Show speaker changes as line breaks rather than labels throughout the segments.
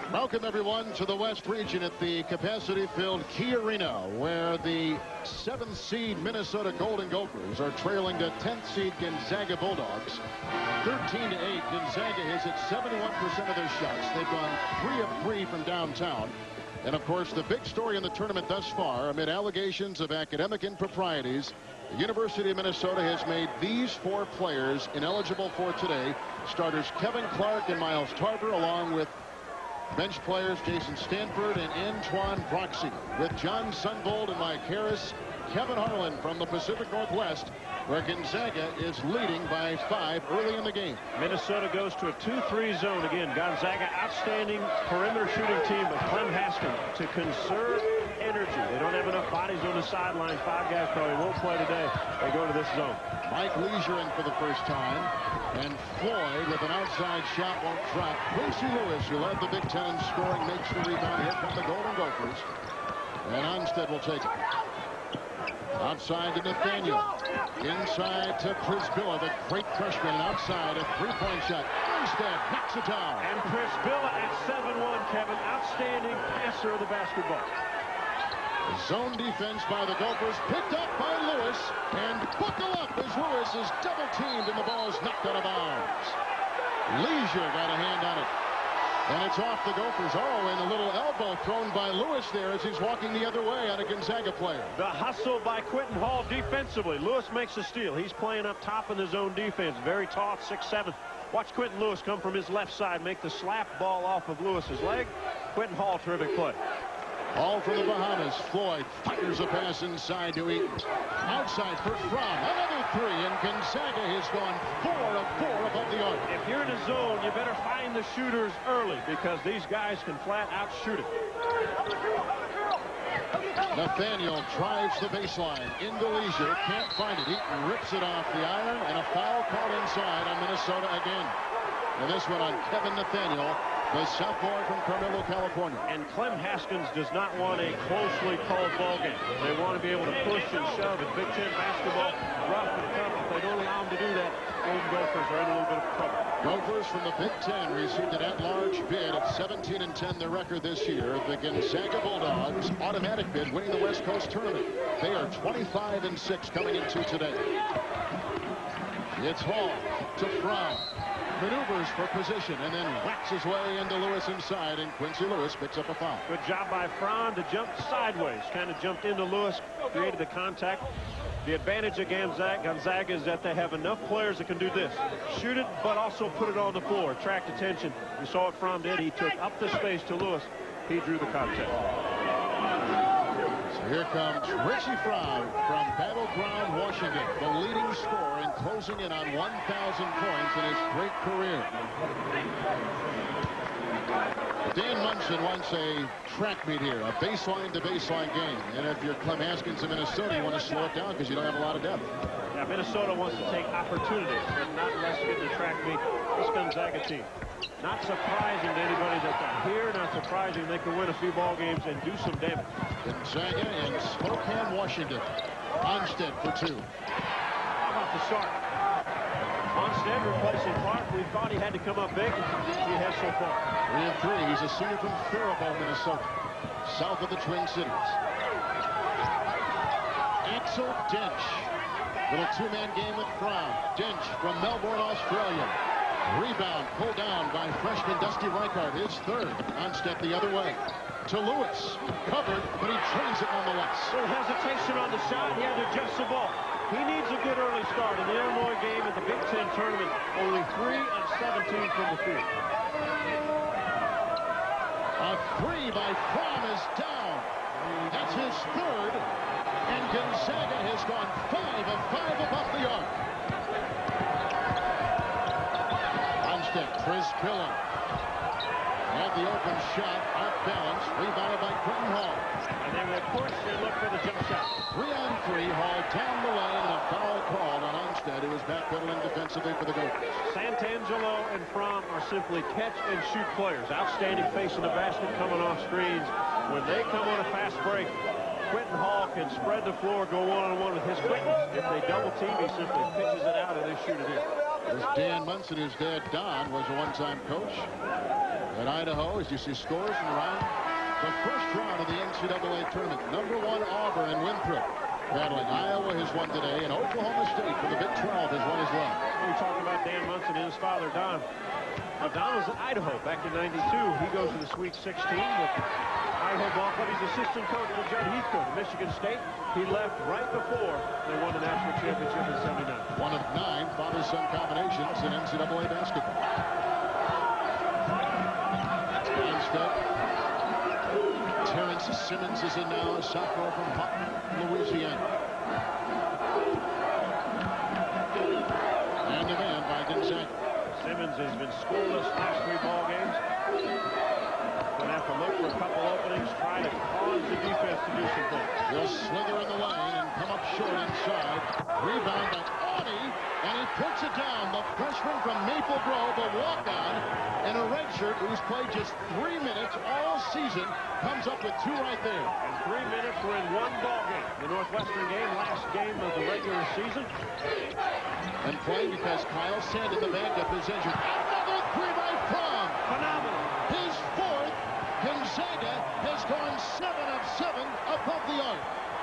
Welcome, everyone, to the West region at the capacity-filled Key Arena, where the 7th seed Minnesota Golden Gophers are trailing the 10th seed Gonzaga Bulldogs. 13-8. Gonzaga has hit 71% of their shots. They've gone 3 of 3 from downtown. And, of course, the big story in the tournament thus far, amid allegations of academic improprieties, the University of Minnesota has made these 4 players ineligible for today. Starters Kevin Clark and Miles Tarver, along with bench players Jason Stanford and Antoine Broxy. With John Sunbold and Mike Harris, Kevin Harlan from the Pacific Northwest, where Gonzaga is leading by 5 early in the game.
Minnesota goes to a 2-3 zone again. Gonzaga, outstanding perimeter shooting team, but Clem Haskins to conserve energy. They don't have enough bodies on the sideline. 5 guys probably won't play today. They go to this zone.
Mike Leisure in for the first time, and Floyd with an outside shot won't drop. Quincy Lewis, who led the Big Ten in scoring, makes the rebound here from the Golden Gophers, and Onstead will take it. Outside to Nathaniel. Inside to Prisbilla, the great freshman. And outside, a three-point shot. Onstead knocks it down.
And Prisbilla at 7-1, Kevin. Outstanding passer of the basketball.
Zone defense by the Gophers, picked up by Lewis. And buckle up as Lewis is double-teamed and the ball is knocked out of bounds. Leisure got a hand on it. And it's off the Gophers. Oh, and a little elbow thrown by Lewis there as he's walking the other way on a Gonzaga player.
The hustle by Quentin Hall defensively. Lewis makes a steal. He's playing up top in the zone defense. Very tall, 6'7". Watch Quentin Lewis come from his left side, make the slap ball off of Lewis's leg. Quentin Hall, terrific play.
All for the Bahamas. Floyd fires a pass inside to Eaton. Outside for Fromm. Another 3, and Gonzaga has gone 4 of 4 above the arc.
If you're in a zone, you better find the shooters early because these guys can flat out shoot it.
Nathaniel drives the baseline into Leisure. Can't find it. Eaton rips it off the iron, and a foul called inside on Minnesota again. And this one on Kevin Nathaniel, the sophomore from Carmelo, California.
And Clem Haskins does not want a closely called ball game. They want to be able to push and shove in Big Ten basketball. Rough and tough. If they don't allow them to do that, Golden Gophers are in a little bit of trouble. Gophers
from the Big Ten received an at-large bid at 17-10, their record this year. The Gonzaga Bulldogs automatic bid, winning the West Coast tournament. They are 25-6 coming into today. It's Hall to Fromm. Maneuvers for position and then whacks his way into Lewis inside, and Quincy Lewis picks up a foul.
Good job by Fromm to jump sideways. Kind of jumped into Lewis, created the contact. The advantage of Gonzaga is that they have enough players that can do this. Shoot it, but also put it on the floor. Attract attention. You saw what Fromm did. He took up the space to Lewis. He drew the contact.
So here comes Richie Fromm from Battleground, Washington, the leading scorer and closing in on 1,000 points in his great career. Dan Munson wants a track meet here, a baseline-to-baseline game. And if you're Clem Haskins in Minnesota, you want to slow it down because you don't have a lot of depth.
Yeah, Minnesota wants to take opportunities and not risk getting the track meet. This Gonzaga team. Not surprising to anybody that they're here. Not surprising they can win a few ball games and do some damage.
Gonzaga in Spokane, Washington. Onstead for 2.
How about the start? Onstead replacing Clark. We thought he had to come up big. He has so far.
3 of 3. He's a senior from Faribault, Minnesota, south of the Twin Cities. Axel Dench. Little 2-man game with Fromm. Dench from Melbourne, Australia. Rebound pulled down by freshman Dusty Reichart, his 3rd. Onstead the other way. To Lewis. Covered, but he trains it nonetheless.
Little hesitation on the shot. He had to adjust the ball. He needs a good early start in the Illinois game at the Big Ten tournament. Only 3 of 17 from the field.
A 3 by Fromm is down. That's his 3rd. And Gonzaga has gone 5 of 5 above the arc. Onstead, Prisbilla. Had the open shot, off balance, rebounded by Quentin Hall.
And they will, of course, look for the jump shot.
3 on 3, Hall down the lane, and a foul called on Onstead, who was backpedaling defensively for the Gophers.
Santangelo and Fromm are simply catch-and-shoot players. Outstanding face in the basket coming off screens. When they come on a fast break, Quentin Hall can spread the floor, go one-on-one with his quickness. If they double-team, he simply pitches it out, and they shoot it in.
There's Dan Munson, whose dad, Don, was a one-time coach at Idaho. As you see scores from around the first round of the NCAA tournament. Number 1 Auburn and Winthrop battling. Iowa has won today, and Oklahoma State from the Big 12 has won as well.
We talked about Dan Munson and his father, Don. Now, Don was at Idaho back in '92. He goes to the Sweet 16 with Idaho Ballclub. He's assistant coach for Judd Heathcote at Michigan State. He left right before they won the national championship in '79.
One of 9 father-son combinations in NCAA basketball. Instead, Terrence Simmons is in now, a sophomore from Houghton, Louisiana. And the man by Gonzaga.
Simmons has been scoreless last 3 ball games. Going to have to look for a couple openings, try to cause the defense to do some things.
He'll slither in the lane and come up short inside. Rebound by Awney, and he puts it down. The freshman from Maple Grove, a walk-on, in a red shirt who's played just 3 minutes all season, comes up with 2 right there.
And 3 minutes were in 1 ball game. The Northwestern game, last game of the regular season.
And playing because Kyle Sandin, the backup, is injured. Another 3 by Fromm.
Phenomenal.
His 4th. Gonzaga has gone 7 of 7 above the arc.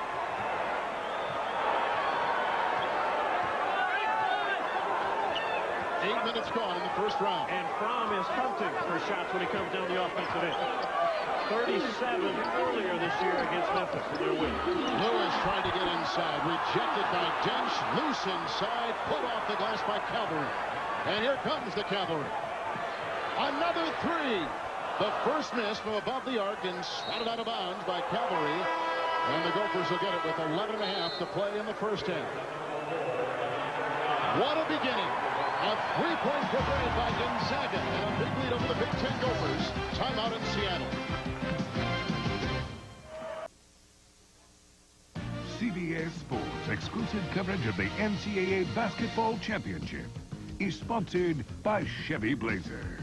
Eight minutes gone in the first round.
And Fromm is hunting for shots when he comes down the offensive end. 37 earlier this year against Memphis in their win.
Lewis tried to get inside. Rejected by Dench. Loose inside. Put off the glass by Calvary. And here comes the Cavalry. Another 3. The first miss from above the arc and slotted out of bounds by Calvary. And the Gophers will get it with 11.5 to play in the first half. What a beginning. A 3-point parade by Gonzaga and a big lead over the Big Ten Gophers. Timeout in Seattle.
CBS Sports exclusive coverage of the NCAA Basketball Championship is sponsored by Chevy Blazer,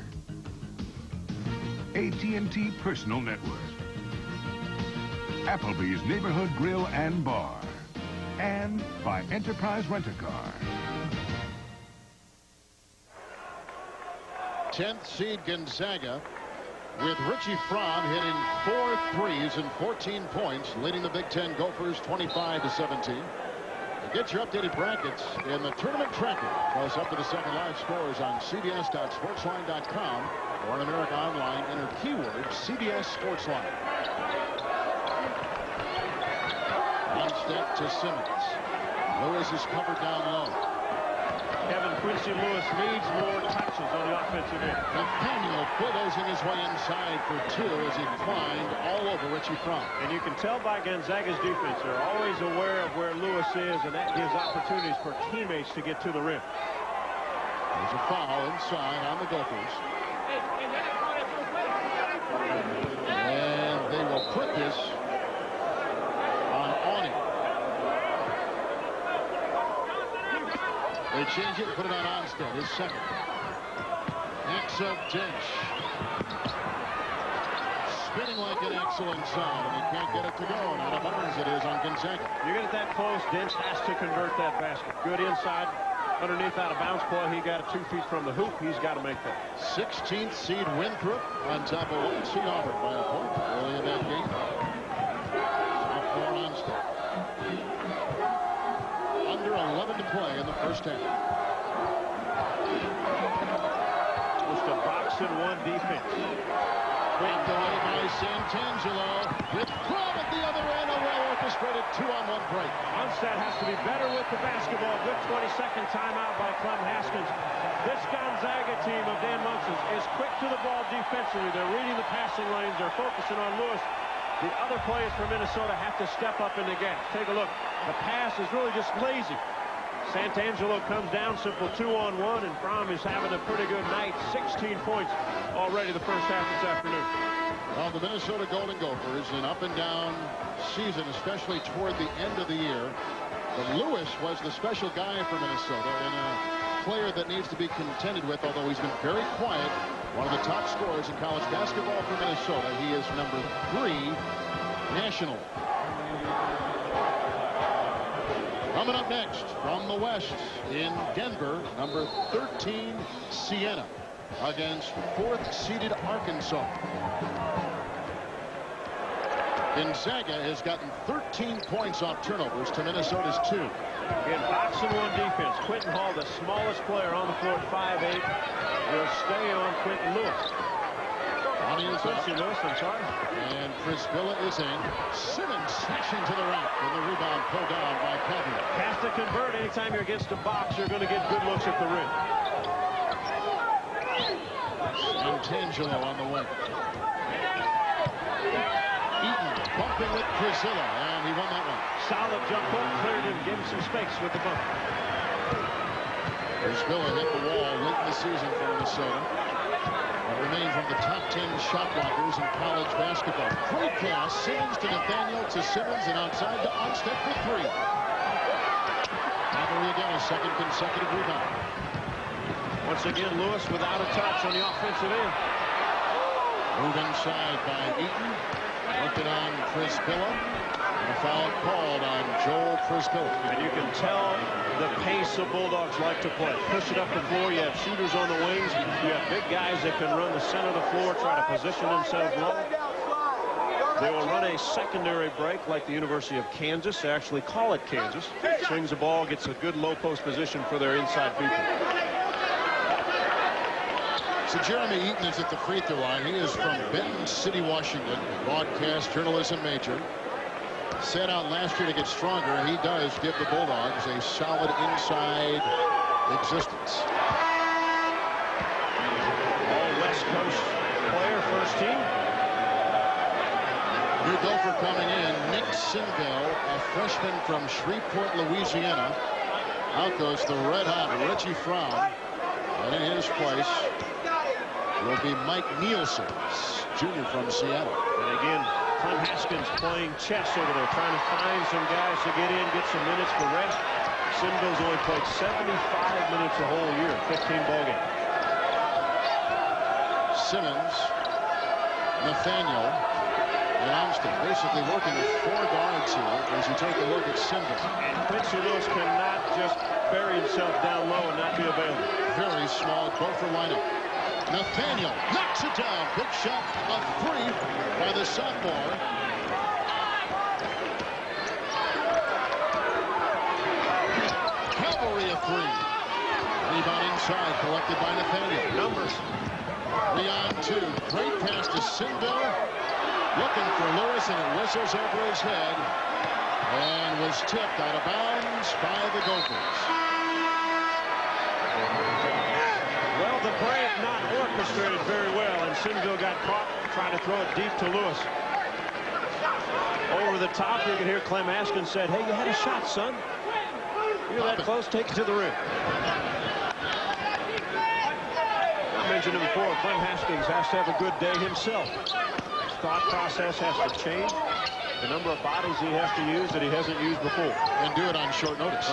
AT&T Personal Network, Applebee's Neighborhood Grill and Bar, and by Enterprise Rent-A-Car.
10th seed Gonzaga with Richie Fromm hitting 4 threes and 14 points, leading the Big Ten Gophers 25-17. To get your updated brackets in the tournament tracker, close up to the second live scores on cbs.sportsline.com or in America Online. Enter keyword CBS Sportsline. One step to Simmons. Lewis is covered down low.
Kevin Quincy Lewis needs more touches on the offensive end.
Nathaniel bulldozing his way inside for 2 as he climbed all over Richie Fromm.
And you can tell by Gonzaga's defense, they're always aware of where Lewis is, and that gives opportunities for teammates to get to the rim.
There's a foul inside on the Gophers. And they will put this on Awney. They change it and put it on Onstead, his second. Axel Dench. Spinning like an excellent side, and he can't get it to go. And out of bounds it is on Gonzaga.
You get it that close, Dench has to convert that basket. Good inside, underneath out of bounds play. He got it 2 feet from the hoop. He's got to make that.
16th seed Winthrop on top of 1 seed Auburn by a point early in that game. Sophomore Onstead. Under 11 to play in the first half.
Just a box-and-1 defense.
Backed away by Santangelo with Fromm at the other end. A well-orchestrated 2-on-1 break.
Onstead has to be better with the basketball. Good 22nd timeout by Clem Haskins. This Gonzaga team of Dan Munson is quick to the ball defensively. They're reading the passing lanes. They're focusing on Lewis. The other players from Minnesota have to step up in the gaps. Take a look. The pass is really just lazy. Santangelo comes down, simple 2-on-1, and Fromm is having a pretty good night. 16 points already the first half this afternoon.
Well, the Minnesota Golden Gophers, an up-and-down season, especially toward the end of the year. But Lewis was the special guy for Minnesota and a player that needs to be contended with, although he's been very quiet. One of the top scorers in college basketball for Minnesota. He is number 3 national. Coming up next from the West in Denver, number 13 Siena against 4th-seeded Arkansas. Gonzaga has gotten 13 points off turnovers to Minnesota's 2.
Again, box and one defense. Quentin Hall, the smallest player on the floor at 5'8", will stay on Quentin Lewis.
Quincy
Lewis, I'm sorry.
And Chris Villa is in. Simmons slashing to the rack, and the rebound pulled down by Calvin.
Has to convert. Anytime you're against a box, you're going to get good looks at the rim.
Santangelo on the wing. Eaton bumping with Priscilla, and he won that one.
Solid jump hook, cleared him, gave him some space with the bump.
Priscilla hit the wall late in the season for Minnesota. Remains one of the top 10 shot blockers in college basketball. Great pass, Simmons to Nathaniel to Simmons and outside to Armstead for 3. Avery again, a second consecutive rebound.
Once again, Lewis without a touch on the offensive end.
Move inside by Eaton. Working on Priscilla. And a foul called on Joel Priscilla.
And you can tell the pace of Bulldogs like to play. Push it up the floor. You have shooters on the wings. You have big guys that can run the center of the floor, try to position themselves low. They will run a secondary break like the University of Kansas. They actually call it Kansas. Swings the ball, gets a good low post position for their inside people.
So Jeremy Eaton is at the free throw line. He is from Benton City, Washington. Broadcast journalism major. Set out last year to get stronger. He does give the Bulldogs a solid inside existence.
All West Coast player, first team.
New Gopher coming in, Nick Sinville, a freshman from Shreveport, Louisiana. Out goes the red-hot Reggie Fromm. And in his place will be Mike Nielsen, junior from Seattle.
And again, Clem Haskins playing chess over there, trying to find some guys to get in, get some minutes for rest. Sinville's only played 75 minutes a whole year, 15 ball games.
Simmons, Nathaniel, and Armstead basically working with 4 guards here as you take a look at Sinville.
And Quincy Lewis cannot just bury himself down low and not be available.
Very small Gopher lineup. Nathaniel knocks it down. Big shot, a 3 by the sophomore. Cavalry a 3. Rebound inside, collected by Nathaniel.
Numbers.
3 on 2. Great pass to Sinville. Looking for Lewis, and it whistles over his head. And was tipped out of bounds by the Gophers.
Well, the break not orchestrated very well, and Sinville got caught trying to throw it deep to Lewis. Over the top, you can hear Clem Haskins said, "Hey, you had a shot, son. You're that close, take it to the rim." I mentioned it before, Clem Haskins has to have a good day himself. His thought process has to change. The number of bodies he has to use that he hasn't used before.
And do it on short notice.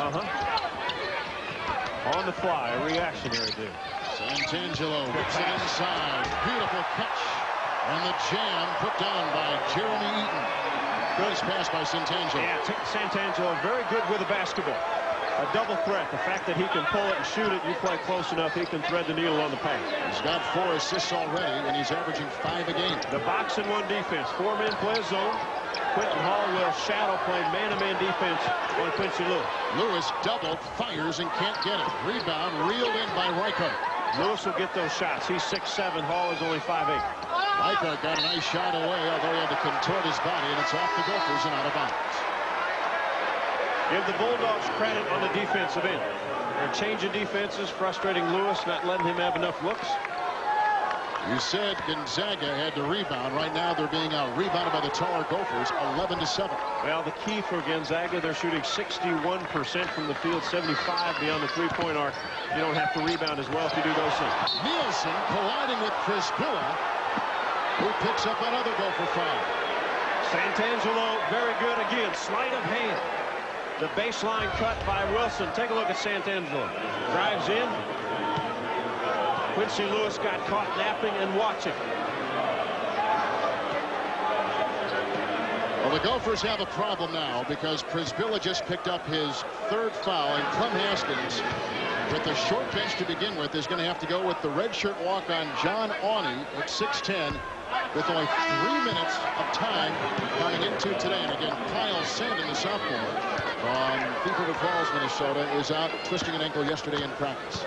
On the fly, a reactionary deal.
Santangelo hits it inside. Beautiful catch. And the jam put down by Jeremy Eaton. Good pass by Santangelo.
Yeah, Santangelo very good with the basketball. A double threat. The fact that he can pull it and shoot it, you play close enough, he can thread the needle on the pass.
He's got 4 assists already, and he's averaging 5 a game.
The box and one defense. 4 men play a zone. Quentin Hall will shadow play man-to-man defense on Quincy Lewis.
Lewis doubled, fires, and can't get it. Rebound reeled in by Reichert.
Lewis will get those shots. He's 6'7". Hall is only 5'8".
Reichert got a nice shot away, although he had to contort his body, and it's off the Gophers and out of bounds.
Give the Bulldogs credit on the defensive end. They're changing defenses, frustrating Lewis, not letting him have enough looks.
You said Gonzaga had to rebound. Right now they're being out-rebounded by the taller Gophers, 11-7.
Well, the key for Gonzaga, they're shooting 61% from the field, 75 beyond the three-point arc. You don't have to rebound as well if you do those things.
Nielsen colliding with Chris Billa, who picks up another Gopher foul.
Santangelo, very good again. Sleight of hand. The baseline cut by Wilson. Take a look at Santangelo. Drives in. Quincy Lewis got caught napping and watching.
Well, the Gophers have a problem now because Przybilla just picked up his 3rd foul, and Clem Haskins, with the short bench to begin with, is going to have to go with the redshirt walk-on John Awney at 6'10", with only 3 minutes of time coming into today. And again, Kyle Sandin, the sophomore from Thief River Falls, Minnesota, is out twisting an ankle yesterday in practice.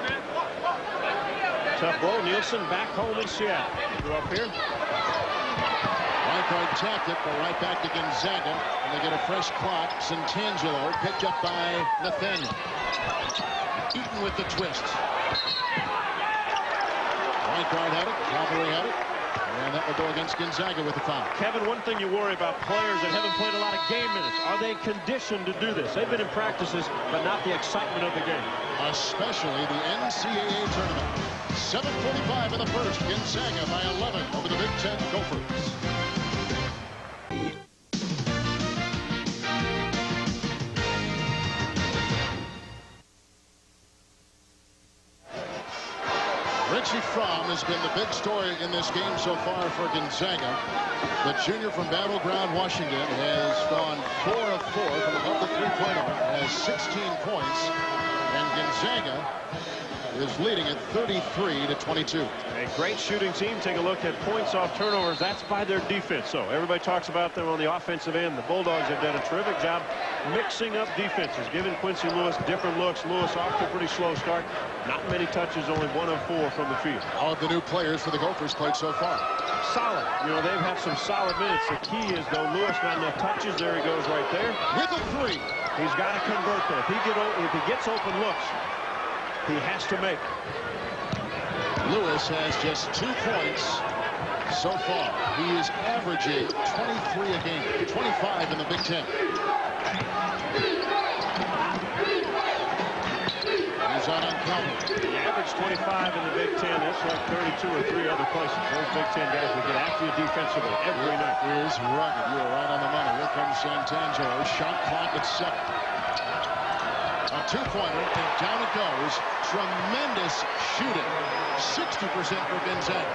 Tough blow. Nielsen back home in Seattle. Go up here.
Whitehart tapped it, but right back to Gonzaga, and they get a fresh clock. Santangelo picked up by Nathaniel. Eaton with the twist. Whitehart had it. Calvary had it. And that will go against Gonzaga with the foul.
Kevin, one thing you worry about players that haven't played a lot of game minutes. Are they conditioned to do this? They've been in practices, but not the excitement of the game.
Especially the NCAA tournament. 7:45 in the first. Gonzaga by 11 over the Big Ten Gophers. Richie Fromm has been the big story in this game so far for Gonzaga. The junior from Battleground, Washington, has gone 4 of 4 from above the three-point arc, has 16 points, and Gonzaga is leading at 33-22.
A great shooting team. Take a look at points off turnovers. That's by their defense. So everybody talks about them on the offensive end. The Bulldogs have done a terrific job mixing up defenses, giving Quincy Lewis different looks. Lewis off to a pretty slow start. Not many touches, only 1 of 4 from the field.
All of the new players for the Gophers played so far.
Solid. You know, they've had some solid minutes. The key is, though, Lewis not enough touches. There he goes right there.
With a 3.
He's got to convert there. If he gets open looks, he has to make.
Lewis has just 2 points so far. He is averaging 23 a game, 25 in the Big Ten. He's on Calvin.
He averaged 25 in the Big Ten. That's like 32 or 3 other places. Those Big Ten guys will get after you defensively every night.
It is rugged. You are right on the money. Here comes Santangelo. Shot clock at 7. A 2-pointer, and down it goes. Tremendous shooting. 60% for Gonzaga.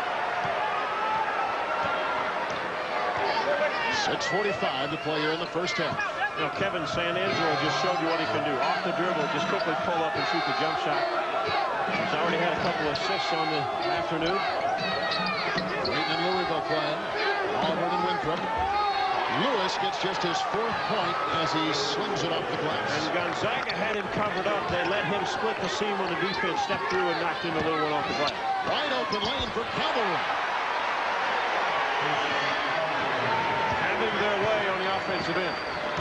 6:45 to play here in the first half.
Now, Kevin Santangelo just showed you what he can do. Off the dribble, just quickly pull up and shoot the jump shot. He's already had a couple of assists on the afternoon.
Creighton and Louisville playing. Auburn and Winthrop. Lewis gets just his 4th point as he slings it off the glass.
And Gonzaga had him covered up. They let him split the seam on the defense, step through, and knocked in the little one off the glass.
Wide open lane for Calvary.
Having their way on the offensive end.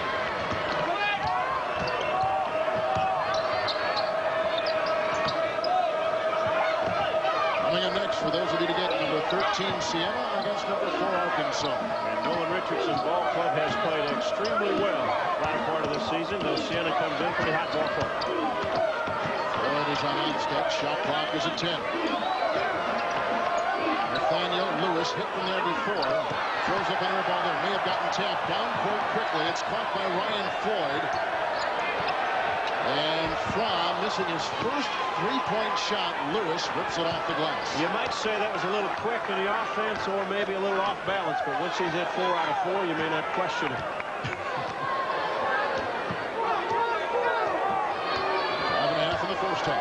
Coming up next, for those of you to get number 13 Siena against number 4 Arkansas.
And Nolan Richardson Ball Club has played extremely well latter part of the season, though Siena comes in pretty hot ball club.
Floyd is on Onstead. Shot clock is at 10. Nathaniel Lewis hit from there before. Throws up an air ball there. May have gotten tapped. Down court quickly. It's caught by Ryan Floyd. And Fromm missing his first 3-point shot. Lewis rips it off the glass.
You might say that was a little quick in the offense or maybe a little off balance, but once he's hit 4 out of 4, you may not question it.
5.5 in the first half.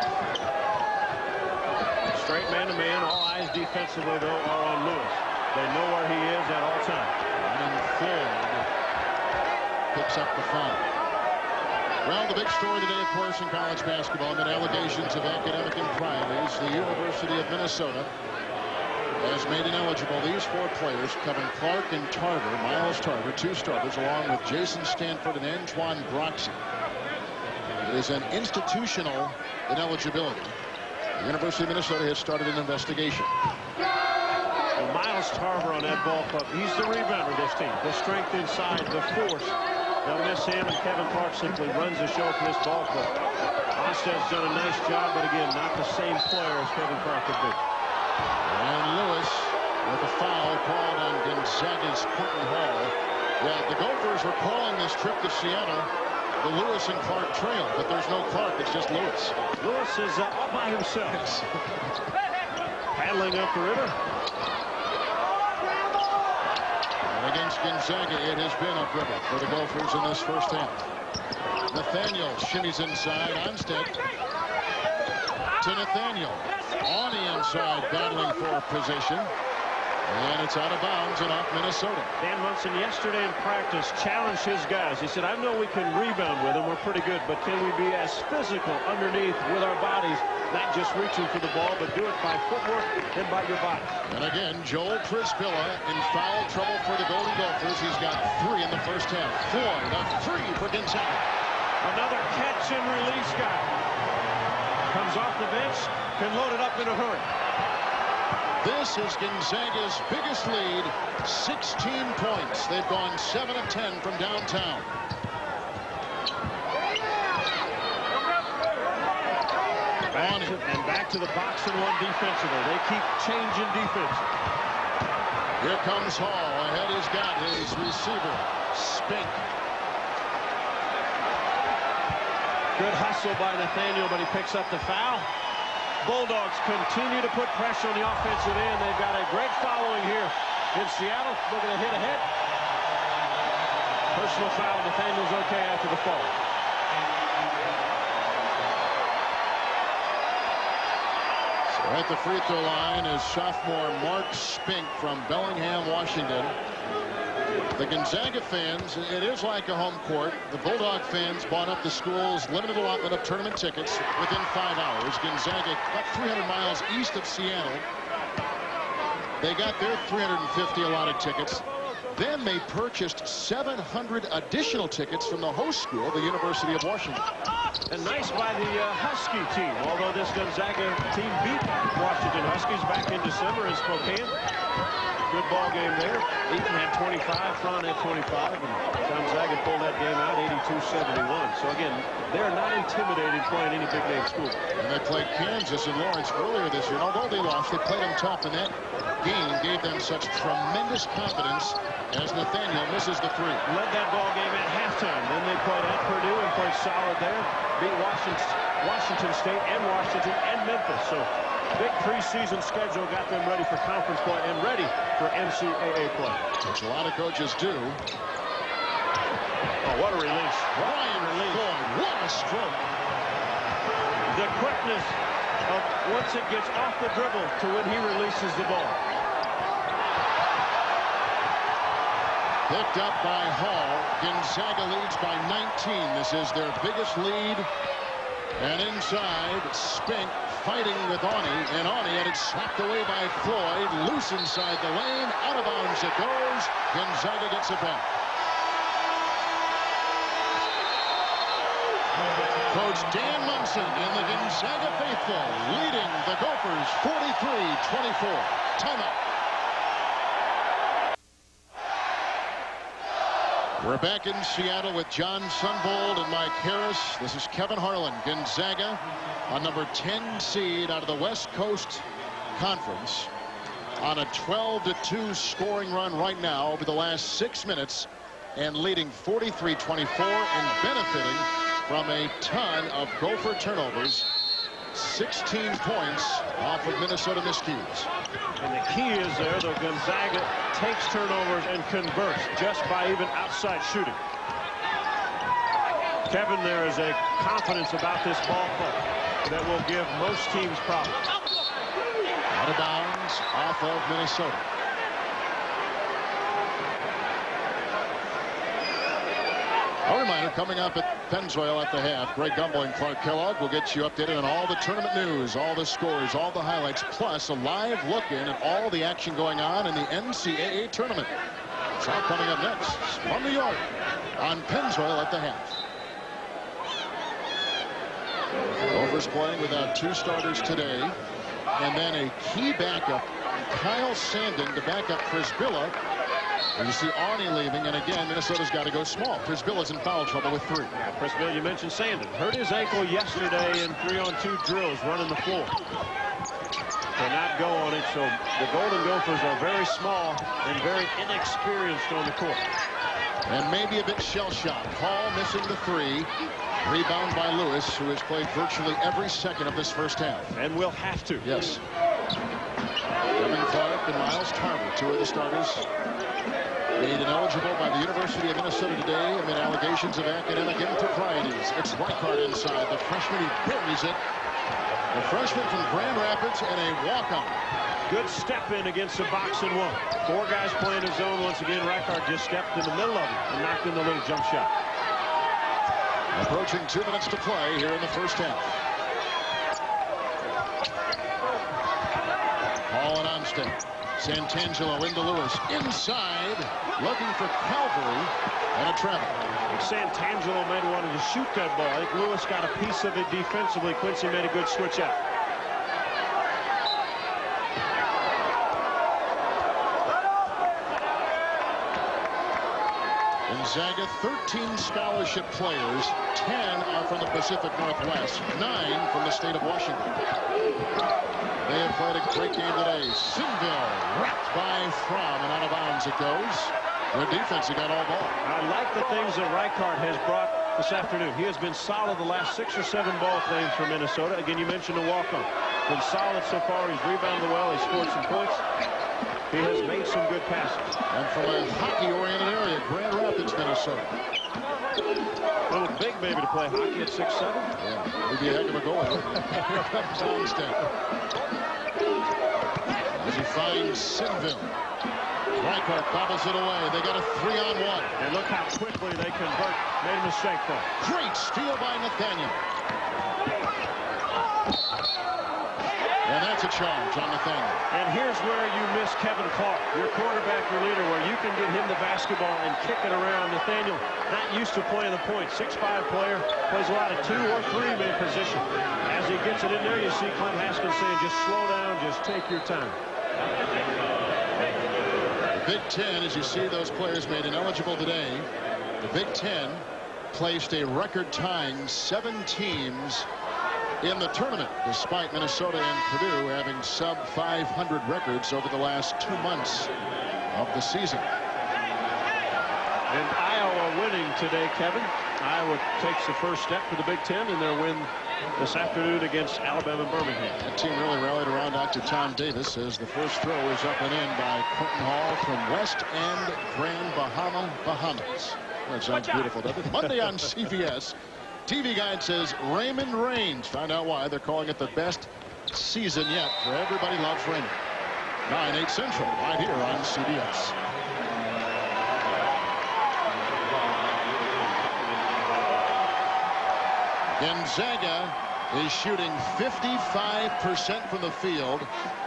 Straight man-to-man, all eyes defensively, though, are on Lewis. They know where he is at all times.
And Floyd picks up the foul. Well, the big story today, of course, in college basketball, amid allegations of academic improprieties, the University of Minnesota has made ineligible these 4 players, Kevin Clark and Tarver, Miles Tarver, 2 starters, along with Jason Stanford and Antoine Broxy. It is an institutional ineligibility. The University of Minnesota has started an investigation.
Well, Miles Tarver on that ball club, he's the rebounder of this team. The strength inside, the force. They'll miss him, and Kevin Clark simply runs the show for this ball club. Onstead's done a nice job, but again, not the same player as Kevin Clark could be.
And Lewis with a foul called on Gonzaga's Quentin Hall. Yeah, the Gophers were calling this trip to Seattle the Lewis and Clark trail, but there's no Clark, it's just Lewis.
Lewis is all by himself. Paddling up the river.
And against Gonzaga, it has been a dribble for the Gophers in this first half. Nathaniel shimmies inside. Onstead to Nathaniel. On the inside, battling for position. And it's out of bounds and off Minnesota.
Dan Munson yesterday in practice challenged his guys. He said, I know we can rebound with them. We're pretty good. But can we be as physical underneath with our bodies? Not just reaching for the ball, but do it by footwork and by your body.
And again, Joel Przybilla in foul trouble for the Golden Gophers. He's got 3 in the first half. Floyd, a 3 for Gonzaga.
Another catch and release guy. Comes off the bench, can load it up in a hurry.
This is Gonzaga's biggest lead, 16 points. They've gone 7 of 10 from downtown.
Back to the box and one defensively. They keep changing defense.
Here comes Hall. Ahead he's got his receiver, Spink.
Good hustle by Nathaniel, but he picks up the foul. Bulldogs continue to put pressure on the offensive end. They've got a great following here in Seattle. Looking to hit ahead. Personal foul. Nathaniel's okay after the fall.
So at the free throw line is sophomore Mark Spink from Bellingham, Washington. The Gonzaga fans, it is like a home court. The Bulldog fans bought up the school's limited allotment of tournament tickets within 5 hours. Gonzaga, about 300 miles east of Seattle. They got their 350 allotted tickets. Then they purchased 700 additional tickets from the host school, the University of Washington.
And nice by the Husky team, although this Gonzaga team beat Washington Huskies back in December in Spokane. Good ball game there. Eaton had 25, Fran had 25, and Gonzaga pulled that game out 82-71. So again, they're not intimidated playing any big name school.
And they played Kansas and Lawrence earlier this year. And although they lost, they played them tough, and that game gave them such tremendous confidence as Nathaniel misses the 3.
Led that ball game at halftime. Then they played at Purdue and played solid there. Beat Washington State and Washington and Memphis. So big preseason schedule got them ready for conference play and ready for NCAA play.
Which a lot of coaches do.
Oh, what a release.
Ryan Floyd, what a stroke.
The quickness of once it gets off the dribble to when he releases the ball.
Picked up by Hall. Gonzaga leads by 19. This is their biggest lead. And inside, Spink fighting with Aune. And Aune had it slapped away by Floyd. Loose inside the lane. Out of bounds it goes. Gonzaga gets it back. Coach Dan Munson and the Gonzaga faithful leading the Gophers 43-24. Timeout. We're back in Seattle with John Sunvold and Mike Harris. This is Kevin Harlan. Gonzaga, a number 10 seed out of the West Coast Conference, on a 12-2 scoring run right now over the last 6 minutes, and leading 43-24 and benefiting from a ton of Gopher turnovers. 16 points off of Minnesota miscues.
And the key is there, though, Gonzaga takes turnovers and converts just by even outside shooting. Kevin, there is a confidence about this ball club that will give most teams problems.
Out of bounds off of Minnesota. A reminder, coming up at Pennzoil at the half, Greg Gumbel and Clark Kellogg will get you updated on all the tournament news, all the scores, all the highlights, plus a live look in at all the action going on in the NCAA tournament. It's all coming up next from New York on Pennzoil at the half. Gophers playing without 2 starters today, and then a key backup, Kyle Sandin, to back up Przybilla. You see Aune leaving, and again, Minnesota's got to go small. Przbilla's in foul trouble with 3.
Yeah, Przybilla, you mentioned Sandin. Hurt his ankle yesterday in 3-on-2 drills running the floor. Cannot go on it, so the Golden Gophers are very small and very inexperienced on the court.
And maybe a bit shell-shocked. Hall missing the 3. Rebound by Lewis, who has played virtually every second of this first half.
And will have to.
Yes. Kevin Clark and Miles Tarver, 2 of the starters Made ineligible by the University of Minnesota today amid allegations of academic improprieties. It's Reichard inside. The freshman, he buries it. The freshman from Grand Rapids and a walk-on.
Good step in against the box and one. 4 guys playing his zone once again. Reichard just stepped in the middle of it and knocked in the little jump shot.
Approaching 2 minutes to play here in the first half. Hall and Onstead. Santangelo into Lewis. Inside. Looking for Calvary. And a travel.
Santangelo might have wanted to shoot that ball. I think Lewis got a piece of it defensively. Quincy made a good switch out.
Gonzaga, 13 scholarship players. 10 are from the Pacific Northwest. 9 from the state of Washington. They have played a great game today. Sinville wrapped by Fromm, and out of bounds it goes. Good defense. He got all ball.
I like the things that Reichard has brought this afternoon. He has been solid the last 6 or 7 ball claims for Minnesota. Again, you mentioned the walk-on. Been solid so far. He's rebounded well. He scored some points. He has made some good passes.
And from a hockey-oriented area, Grand Rapids, Minnesota.
A little big maybe to play hockey at 6'7".
Yeah, he'd be a heck of a goalie. Here comes Onstead. As he finds Sinville. Reichard bobbles it away. They got a 3-on-1.
And look how quickly they convert. Made a mistake though.
Great steal by Nathaniel. And that's a charge on Nathaniel.
And here's where you miss Kevin Clark, your quarterback, your leader, where you can get him the basketball and kick it around. Nathaniel, not used to playing the point. 6'5" player, plays a lot of 2 or 3 man position. As he gets it in there, you see Clint Haskins saying, just slow down, just take your time.
The Big Ten, as you see those players made ineligible today, the Big Ten placed a record-tying 7 teams in the tournament, despite Minnesota and Purdue having sub-500 records over the last 2 months of the season.
And Iowa winning today, Kevin. Iowa takes the first step for the Big Ten in their win this afternoon against Alabama and Birmingham.
That team really rallied around Dr. Tom Davis as the first throw is up and in by Quentin Hall from West End, Grand Bahama, Bahamas. That sounds beautiful, doesn't it? Monday on CBS. TV Guide says Raymond Raines. Find out why they're calling it the best season yet for Everybody Loves Raymond. 9/8 Central, right here on CBS. Gonzaga is shooting 55% from the field.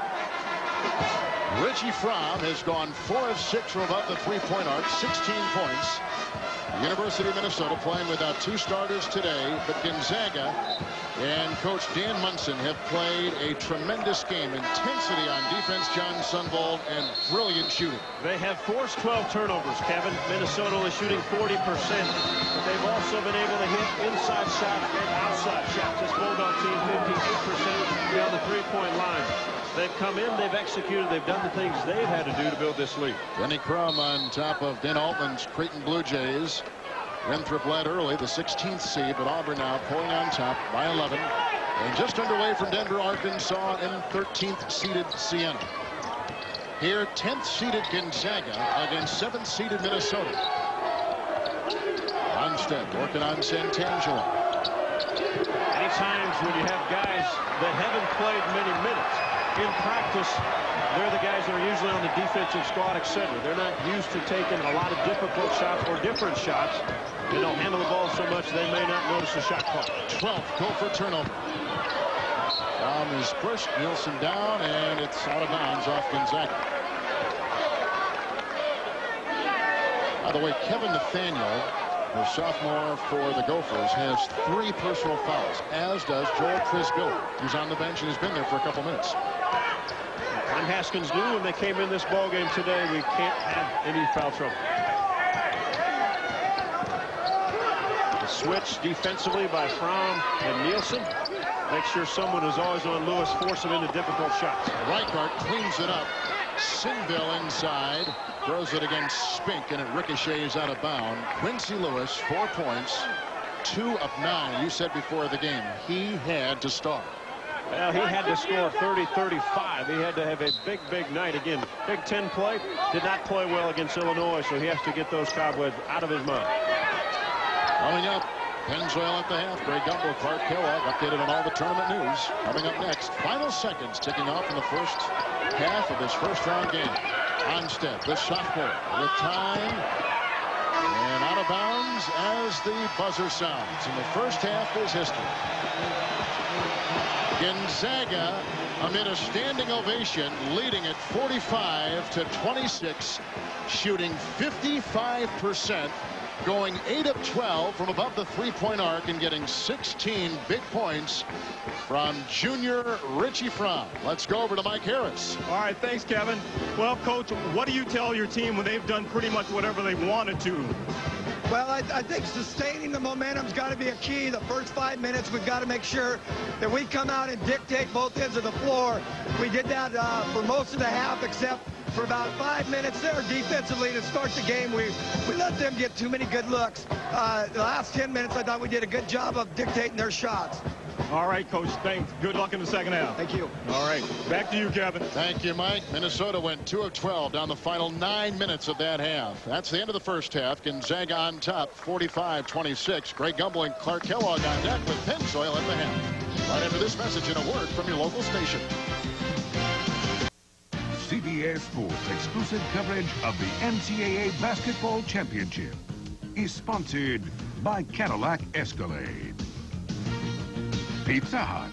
Richie Fromm has gone 4 of 6 from above the three-point arc, 16 points. University of Minnesota playing without 2 starters today, but Gonzaga and Coach Dan Munson have played a tremendous game. Intensity on defense, John Sundvold, and brilliant shooting.
They have forced 12 turnovers, Kevin. Minnesota only shooting 40%, but they've also been able to hit inside shots and outside shots. This Bulldog team 58% beyond the three-point line. They've come in, they've executed, they've done the things they've had to do to build this lead.
Denny Crum on top of Ben Altman's Creighton Blue Jays. Winthrop led early, the 16th seed, but Auburn now pulling on top by 11. And just underway from Denver, Arkansas, and 13th seeded Siena. Here, 10th seeded Gonzaga against 7th seeded Minnesota. Onstead working on Santangelo.
Many times when you have guys that haven't played many minutes in practice, they're the guys that are usually on the defensive squad, etc. They're not used to taking a lot of difficult shots or different shots. They don't handle the ball so much they may not notice the shot clock.
12th Gopher turnover. Fromm is pushed, Nielsen down, and it's out of bounds off Gonzaga. By the way, Kevin Nathaniel, the sophomore for the Gophers, has 3 personal fouls, as does Joel Trisbill, who's on the bench and has been there for a couple minutes.
Clint Haskins knew when they came in this ball game today, we can't have any foul trouble. The switch defensively by Fromm and Nielsen. Make sure someone is always on Lewis, force him into difficult shots.
Reichard cleans it up. Sinville inside, throws it against Spink, and it ricochets out of bounds. Quincy Lewis, 4 points, 2 of 9. You said before the game he had to start.
Well, he had to score 30-35. He had to have a big night again. Big Ten play. Did not play well against Illinois, so he has to get those cobwebs out of his mind.
Coming up, Pennzoil at the half. Greg Gumbel, Clark Kellogg, updated on all the tournament news. Coming up next, final seconds ticking off in the first half of this first-round game. Onstead, the sophomore, with time. And out of bounds as the buzzer sounds. And the first half is history. Gonzaga, amid a standing ovation, leading at 45-26, shooting 55%, going 8 of 12 from above the three-point arc and getting 16 big points from junior Richie Fromm. Let's go over to Mike Harris.
All right, thanks, Kevin. Well, Coach, what do you tell your team when they've done pretty much whatever they wanted to?
Well, I think sustaining the momentum's got to be a key. The first 5 minutes, we've got to make sure that we come out and dictate both ends of the floor. We did that for most of the half, except for about 5 minutes there defensively to start the game. We let them get too many good looks. The last 10 minutes, I thought we did a good job of dictating their shots.
All right, Coach, thanks. Good luck in the second half.
Thank you.
All right, back to you, Kevin.
Thank you, Mike. Minnesota went 2 of 12 down the final 9 minutes of that half. That's the end of the first half. Gonzaga on top, 45-26. Greg Gumbel and Clark Kellogg on deck with Pennzoil at the half. Right after this message and a word from your local station.
CBS Sports exclusive coverage of the NCAA Basketball Championship is sponsored by Cadillac Escalade, Pizza Hut,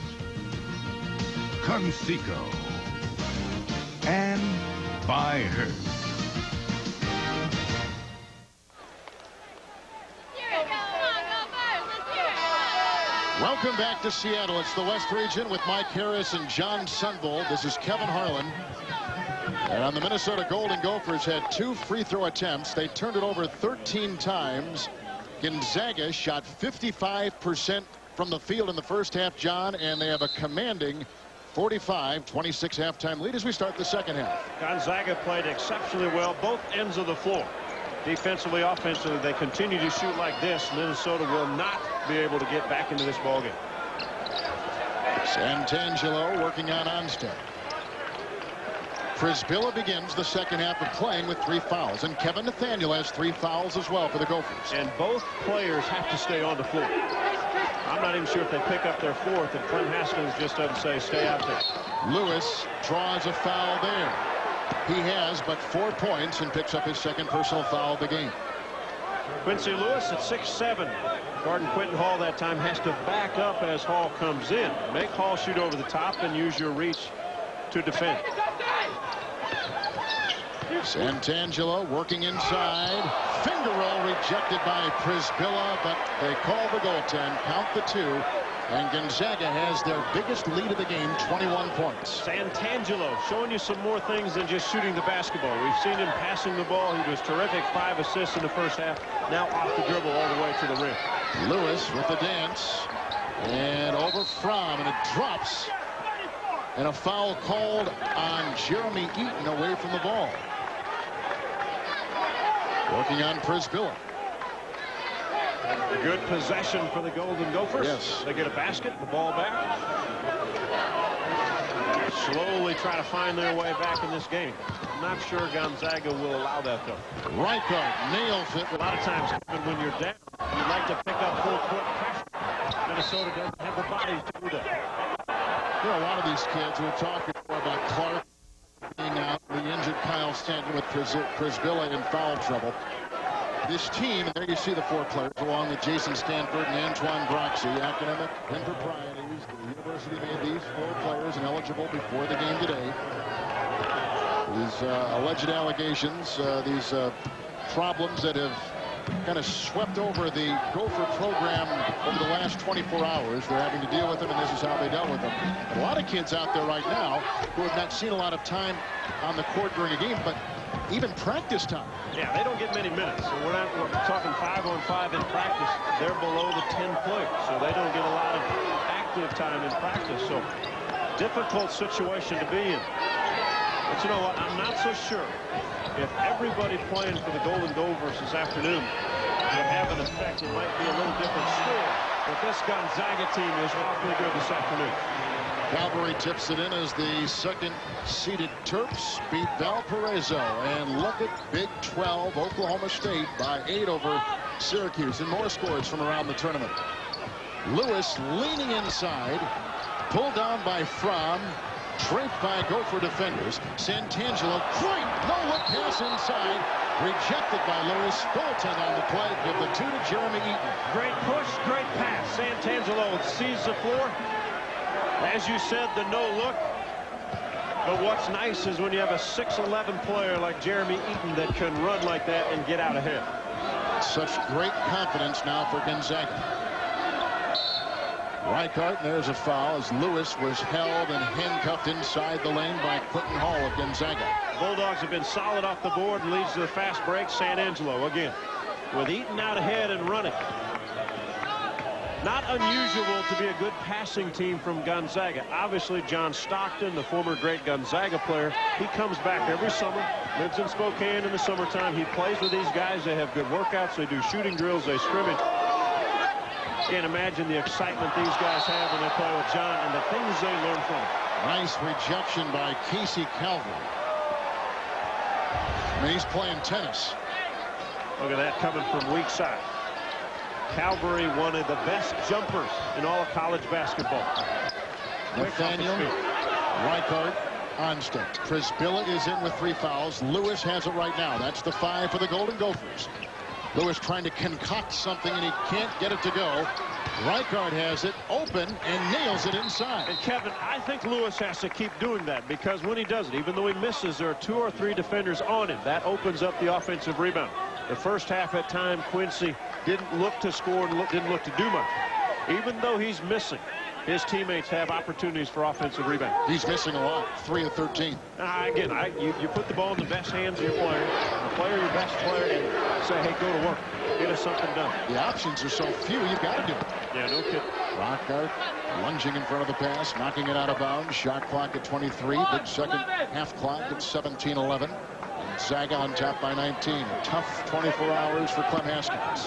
Conseco, and by Hertz.
Welcome back to Seattle. It's the West Region with Mike Harris and John Sunvold. This is Kevin Harlan. And on the Minnesota Golden Gophers had 2 free throw attempts. They turned it over 13 times. Gonzaga shot 55% from the field in the first half, John, and they have a commanding 45-26 halftime lead as we start the second half.
Gonzaga played exceptionally well both ends of the floor. Defensively, offensively, they continue to shoot like this. Minnesota will not be able to get back into this ballgame.
Santangelo working on Onstead. Przybilla begins the second half of playing with 3 fouls, and Kevin Nathaniel has 3 fouls as well for the Gophers.
And both players have to stay on the floor. I'm not even sure if they pick up their 4th, and Clint Haskins just doesn't say stay out there.
Lewis draws a foul there. He has but 4 points and picks up his second personal foul of the game.
Quincy Lewis at 6'7". Guarding Quentin Hall that time has to back up as Hall comes in. Make Hall shoot over the top and use your reach to defend.
Santangelo working inside. Finger roll rejected by Przybilla, but they call the goaltend. Count the 2. And Gonzaga has their biggest lead of the game, 21 points.
Santangelo showing you some more things than just shooting the basketball. We've seen him passing the ball. He was terrific. 5 assists in the first half. Now off the dribble all the way to the rim.
Lewis with the dance. And over Fromm, and it drops. And a foul called on Jeremy Eaton away from the ball. Working on Przybilla.
Good possession for the Golden Gophers.
Yes.
They get a basket, the ball back. Slowly try to find their way back in this game. I'm not sure Gonzaga will allow that, though.
Reichert nails it.
A lot of times, when you're down, you'd like to pick up full court pressure. Minnesota doesn't have the bodies to do that.
There are a lot of these kids. We're talking about Clark being out, the injured Kyle Stanton with Przybilla in foul trouble. This team, and there you see the 4 players, along with Jason Stanford and Antoine Broxy. Academic improprieties. The university made these 4 players ineligible before the game today. These alleged allegations, these problems that have kind of swept over the Gopher program over the last 24 hours. They're having to deal with them, and this is how they dealt with them. And a lot of kids out there right now who have not seen a lot of time on the court during a game, but even practice time.
Yeah, they don't get many minutes. So we're talking 5-on-5 in practice. They're below the 10 players, so they don't get a lot of active time in practice. So difficult situation to be in. But you know what? I'm not so sure if everybody playing for the Golden Gophers this afternoon would have an effect. It might be a little different score. But this Gonzaga team is awfully good this afternoon.
Calvary tips it in as the second-seeded Terps beat Valparaiso. And look at Big 12, Oklahoma State by 8 over Syracuse. And more scores from around the tournament. Lewis leaning inside, pulled down by Fromm, draped by Gopher defenders. Santangelo, great no-look pass inside, rejected by Lewis. Fulton on the play, give the 2 to Jeremy Eaton.
Great push, great pass. Santangelo sees the floor. As you said, the no-look. But what's nice is when you have a 6'11" player like Jeremy Eaton that can run like that and get out ahead.
Such great confidence now for Gonzaga. Reichart, and there's a foul as Lewis was held and handcuffed inside the lane by Quentin Hall of Gonzaga.
Bulldogs have been solid off the board and leads to the fast break. Santangelo again with Eaton out ahead and running. Not unusual to be a good passing team from Gonzaga. Obviously, John Stockton, the former great Gonzaga player, he comes back every summer, lives in Spokane in the summertime. He plays with these guys. They have good workouts. They do shooting drills. They scrimmage. Can't imagine the excitement these guys have when they play with John and the things they learn from him.
Nice rejection by Casey Calvary. I mean, he's playing tennis.
Look at that coming from weak side. Calvary, one of the best jumpers in all of college basketball.
Nathaniel, Reichart, Onstad. Prisbilla is in with 3 fouls. Lewis has it right now. That's the 5 for the Golden Gophers. Lewis trying to concoct something and he can't get it to go. Reichart has it open and nails it inside.
And Kevin, I think Lewis has to keep doing that because when he does it, even though he misses, there are 2 or 3 defenders on him. That opens up the offensive rebound. The first half at time, Quincy didn't look to score and didn't look to do much. Even though he's missing, his teammates have opportunities for offensive rebound.
He's missing a lot. 3 of 13.
Again, you put the ball in the best hands of your player, your best player, and say, hey, go to work. Get us something done.
The options are so few, you've got to do it.
Yeah, no kidding.
Reichart lunging in front of the pass, knocking it out of bounds. Shot clock at 23. Big second half clock at 17-11. Zaga on top by 19. A tough 24 hours for Clem Haskins.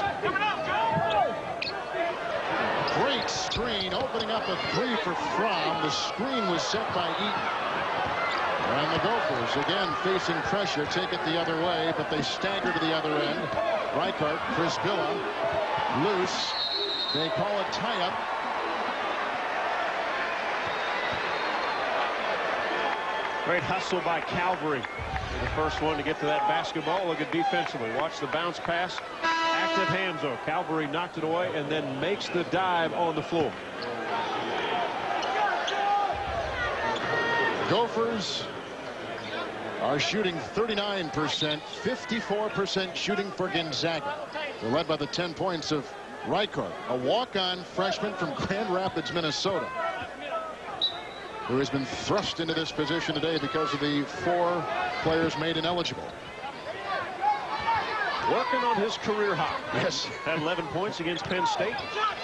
Great screen, opening up a 3 for Fromm. The screen was set by Eaton. And the Gophers, again, facing pressure, take it the other way, but they stagger to the other end. Reichart, Prisbilla, loose. They call it tie-up.
Great hustle by Calvary. The first one to get to that basketball. Look at defensively. Watch the bounce pass. Active hands, though. Calvary knocked it away and then makes the dive on the floor.
Gophers are shooting 39%, 54% shooting for Gonzaga. They're led by the 10 points of Reichart, a walk-on freshman from Grand Rapids, Minnesota, who has been thrust into this position today because of the 4 players made ineligible.
Working on his career high.
Yes.
Had 11 points against Penn State.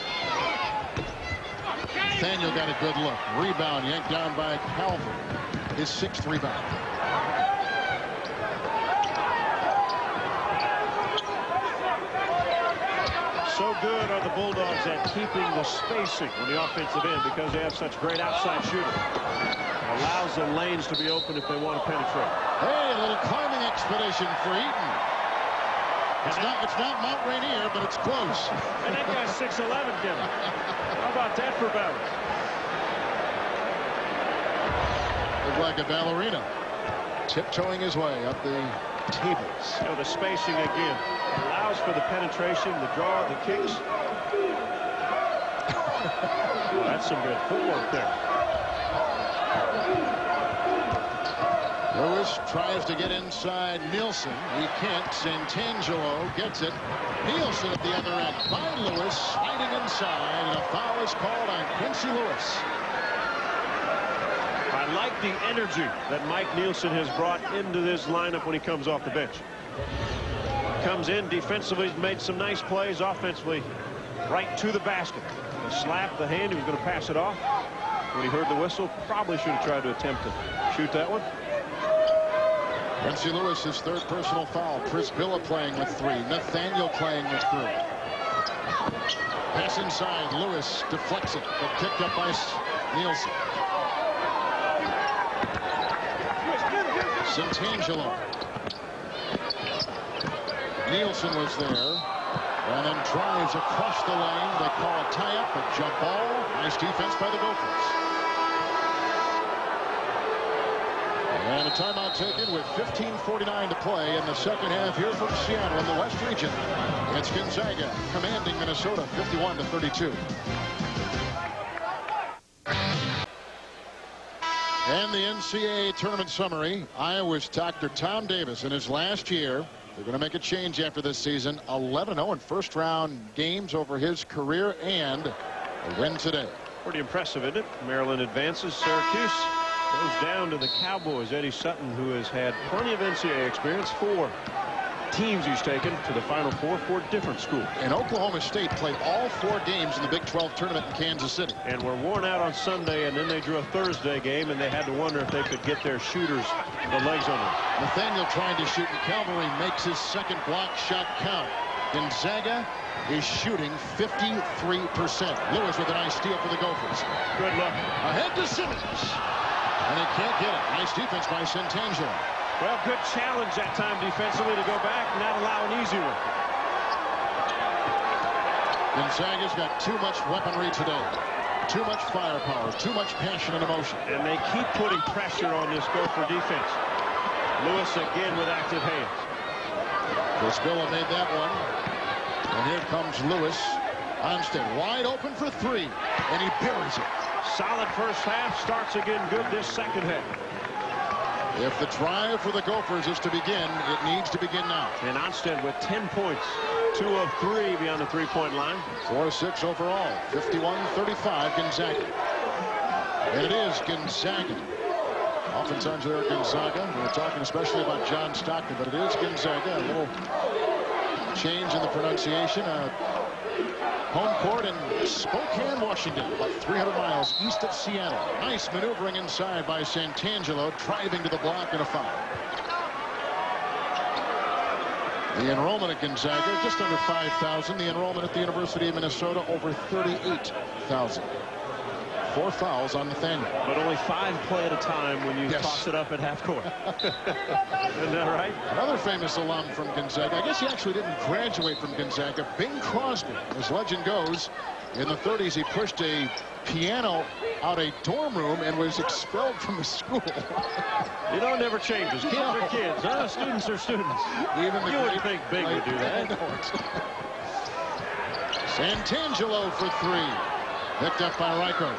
Nathaniel got a good look. Rebound yanked down by Calvary. His 6th rebound.
So good are the Bulldogs at keeping the spacing on the offensive end because they have such great outside shooting. Allows the lanes to be open if they want to penetrate.
Hey, a little climbing expedition for Eaton. It's not Mount Rainier, but it's close.
And that guy's 6'11", Kevin. How about that for balance?
Looked like a ballerina. Tiptoeing his way up the tables.
You know, the spacing again allows for the penetration, the draw, the kicks. Well, that's some good footwork there.
Lewis tries to get inside Nielsen. He can't. Santangelo gets it. Nielsen at the other end by Lewis, sliding inside, and a foul is called on Quincy Lewis.
I like the energy that Mike Nielsen has brought into this lineup when he comes off the bench. Comes in defensively, made some nice plays. Offensively, right to the basket. The slap, the hand, he was going to pass it off. When he heard the whistle, probably should have tried to attempt to shoot that one.
Quincy Lewis, his 3rd personal foul. Prisbilla playing with 3. Nathaniel playing with 3. Pass inside. Lewis deflects it, but picked up by Nielsen. Santangelo. Nielsen was there. And then drives across the lane. They call a tie-up, a jump ball. Nice defense by the Gophers. And a timeout taken with 15:49 to play in the second half here from Seattle in the West region. It's Gonzaga commanding Minnesota 51-32. And the NCAA tournament summary. Iowa's Dr. Tom Davis in his last year. They're going to make a change after this season. 11-0 in first-round games over his career and a win today.
Pretty impressive, isn't it? Maryland advances. Syracuse goes down to the Cowboys. Eddie Sutton, who has had plenty of NCAA experience, 4 teams he's taken to the Final Four, 4 different schools.
And Oklahoma State played all 4 games in the Big 12 tournament in Kansas City.
And were worn out on Sunday, and then they drew a Thursday game, and they had to wonder if they could get their shooters the legs on them.
Nathaniel trying to shoot, and Calvary makes his second block shot count. Gonzaga is shooting 53%. Lewis with a nice steal for the Gophers.
Good luck.
Ahead to Simmons. And he can't get it. Nice defense by Santangelo.
Well, good challenge that time defensively to go back and not allow an easy one.
Gonzaga's got too much weaponry today. Too much firepower, too much passion and emotion.
And they keep putting pressure on this Gopher defense. Lewis again with active hands.
Crispilla made that one. And here comes Lewis. Armstead wide open for 3. And he buries it.
Solid first half. Starts again good this second half.
If the drive for the Gophers is to begin, it needs to begin now.
And Armstead with 10 points. 2 of 3 beyond the three-point line.
4-6 overall. 51-35 Gonzaga. And it is Gonzaga. Oftentimes there are Gonzaga. We're talking especially about John Stockton, but it is Gonzaga. A little change in the pronunciation. Home court in Spokane, Washington, about 300 miles east of Seattle. Nice maneuvering inside by Santangelo, driving to the block and a foul. The enrollment at Gonzaga, just under 5,000. The enrollment at the University of Minnesota, over 38,000. 4 fouls on Nathaniel.
But only 5 play at a time when you toss it up at half court. Isn't that right?
Another famous alum from Gonzaga. I guess he actually didn't graduate from Gonzaga. Bing Crosby, as legend goes. In the 30s, he pushed a piano out a dorm room and was expelled from the school.
You know, it never changes. Kids are kids. Students are students.
Even the
you wouldn't think Bing would do that.
Santangelo for 3. Picked up by Reichert.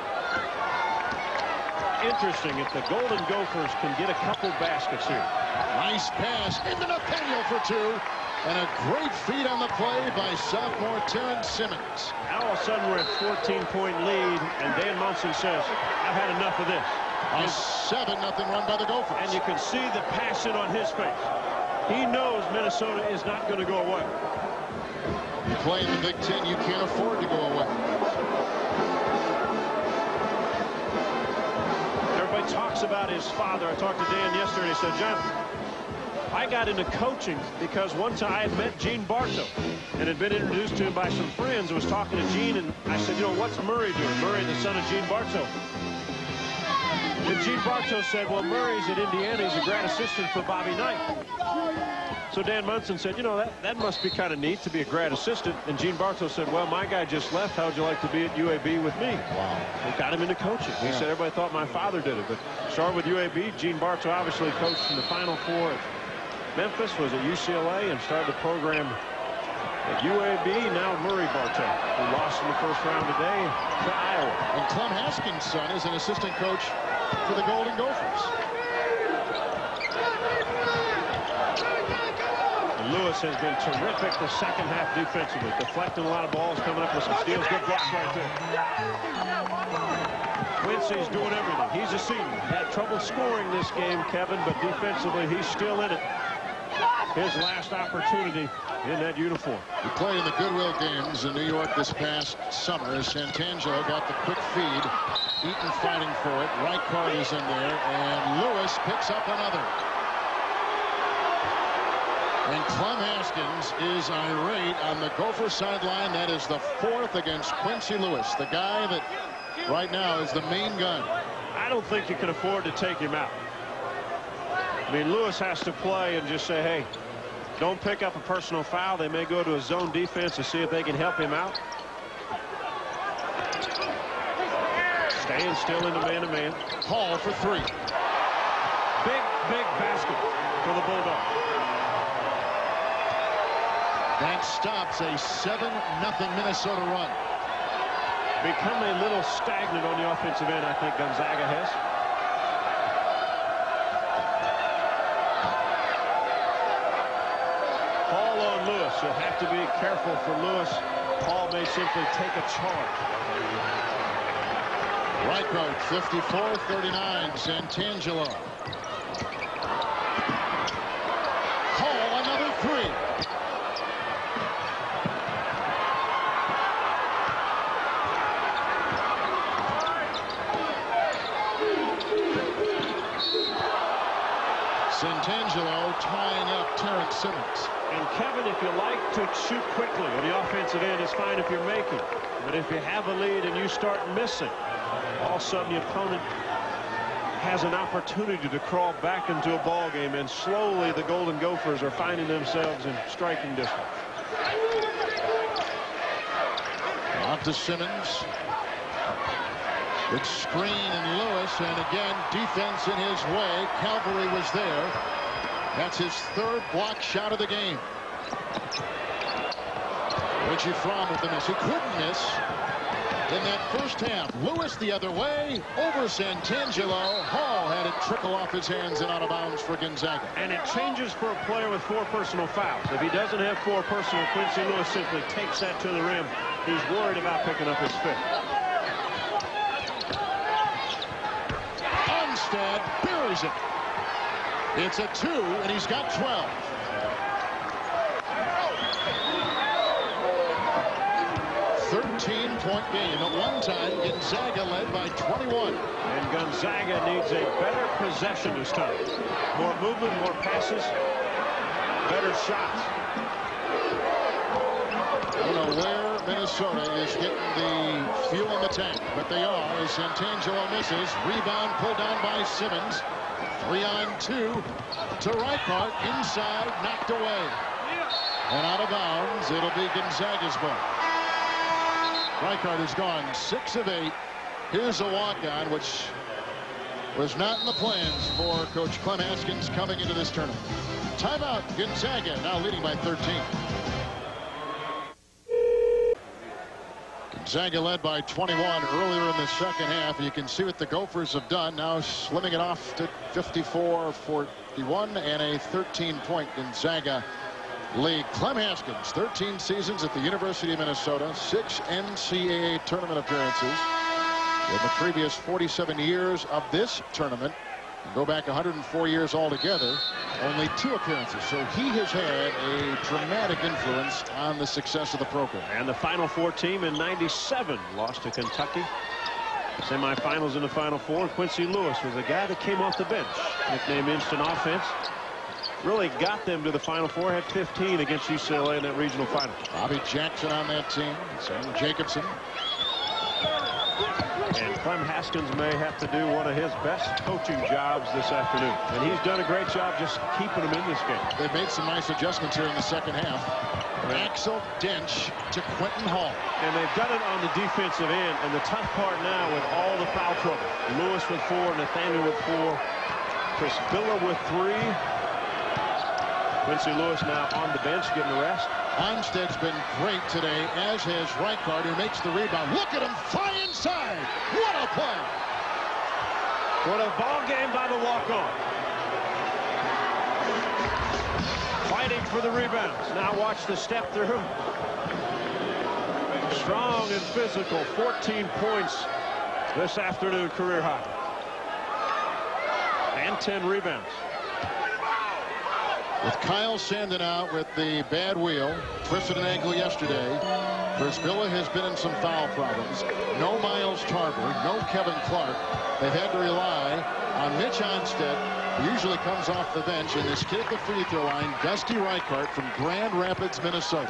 Interesting if the Golden Gophers can get a couple baskets here.
Nice pass into Nathaniel for 2. And a great feed on the play by sophomore Terrence Simmons.
Now all of a sudden we're at 14-point lead, and Dan Munson says, I've had enough of this.
A 7-0 run by the Gophers.
And you can see the passion on his face. He knows Minnesota is not going to go away.
You play in the Big Ten, you can't afford to go away.
Everybody talks about his father. I talked to Dan yesterday, and he said, John, I got into coaching because one time I had met Gene Bartow and had been introduced to him by some friends. I was talking to Gene, and I said, you know, what's Murray doing? Murray, the son of Gene Bartow. And Gene Bartow said, well, Murray's at Indiana. He's a grad assistant for Bobby Knight. So Dan Munson said, you know, that must be kind of neat to be a grad assistant. And Gene Bartow said, well, my guy just left. How would you like to be at UAB with me? Wow. They got him into coaching. He said, everybody thought my father did it. But started with UAB. Gene Bartow obviously coached in the Final Four at Memphis, was at UCLA, and started the program at UAB. Now Murray Bartow, who lost in the first round today to Iowa.
And Clem Haskins' son is an assistant coach for the Golden Gophers.
And Lewis has been terrific the second half defensively, deflecting a lot of balls, coming up with some steals. Good block right there. Quincy's doing everything. He's a senior. Had trouble scoring this game, Kevin, but defensively he's still in it. His last opportunity in that uniform.
He played in the Goodwill Games in New York this past summer. Santangelo got the quick feed. Eaton fighting for it. Reichard is in there, and Lewis picks up another. And Clem Haskins is irate on the Gopher sideline. That is the 4th against Quincy Lewis, the guy that right now is the main gun.
I don't think you can afford to take him out. I mean, Lewis has to play and just say, hey, don't pick up a personal foul. They may go to a zone defense to see if they can help him out. Staying still in the man-to-man.
Hall for three.
Big basket for the Bulldogs.
That stops a 7-0 Minnesota run.
Become a little stagnant on the offensive end, I think Gonzaga has. Hall on Lewis. You'll have to be careful for Lewis. Hall may simply take a charge.
Reichard, 54-39, Santangelo. Hall, another three. Santangelo tying up Terrence Simmons.
And Kevin, if you like to shoot quickly on the offensive end, it's fine if you're making. But if you have a lead and you start missing, all of a sudden the opponent has an opportunity to crawl back into a ball game, and slowly the Golden Gophers are finding themselves in striking distance.
Off to Simmons. Good screen and Lewis, and again defense in his way. Calvary was there. That's his third block shot of the game. Richie Fromm with the miss. He couldn't miss in that first half. Lewis the other way over Santangelo. Hall had it trickle off his hands and out of bounds for Gonzaga.
And it changes for a player with 4 personal fouls. If he doesn't have 4 personal, Quincy Lewis simply takes that to the rim. He's worried about picking up his 5th.
Armstead buries it. It's a 2, and he's got 12. Point game. At one time, Gonzaga led by 21.
And Gonzaga needs a better possession this time. More movement, more passes, better shots.
I don't know where Minnesota is getting the fuel in the tank, but they are as Santangelo misses. Rebound pulled down by Simmons. 3-on-2 to Reichard. Inside, knocked away. And out of bounds, it'll be Gonzaga's ball. Reichard has gone 6 of 8. Here's a walk-on, which was not in the plans for Coach Clem Haskins coming into this tournament. Timeout, Gonzaga now leading by 13. Gonzaga led by 21 earlier in the second half. You can see what the Gophers have done, now slimming it off to 54-41 and a 13-point Gonzaga lead. Clem Haskins, 13 seasons at the University of Minnesota, 6 NCAA tournament appearances. In the previous 47 years of this tournament, and go back 104 years altogether, only 2 appearances. So he has had a dramatic influence on the success of the program.
And the Final Four team in '97 lost to Kentucky. Semifinals in the Final Four. Quincy Lewis was a guy that came off the bench, nicknamed Instant Offense. Really got them to the Final Four, had 15 against UCLA in that regional final.
Bobby Jackson on that team, Sam Jacobson.
And Clem Haskins may have to do one of his best coaching jobs this afternoon. And he's done a great job just keeping them in this game.
They've made some nice adjustments here in the second half. Axel Dench to Quentin Hall.
And they've done it on the defensive end. And the tough part now with all the foul trouble. Lewis with 4, Nathaniel with 4, Chris Billa with 3. Quincy Lewis now on the bench getting a rest.
Armstead's been great today, as has Reichard, who makes the rebound. Look at him fly inside. What a play.
What a ball game by the walk-on. Fighting for the rebounds. Now watch the step through. Strong and physical. 14 points this afternoon, career high. And 10 rebounds.
With Kyle Sandin out with the bad wheel, twisted an ankle yesterday. Chris Billa has been in some foul problems. No Miles Tarver, no Kevin Clark. They've had to rely on Mitch Armstead, who usually comes off the bench, and this kid at the free throw line, Dusty Reichard from Grand Rapids, Minnesota.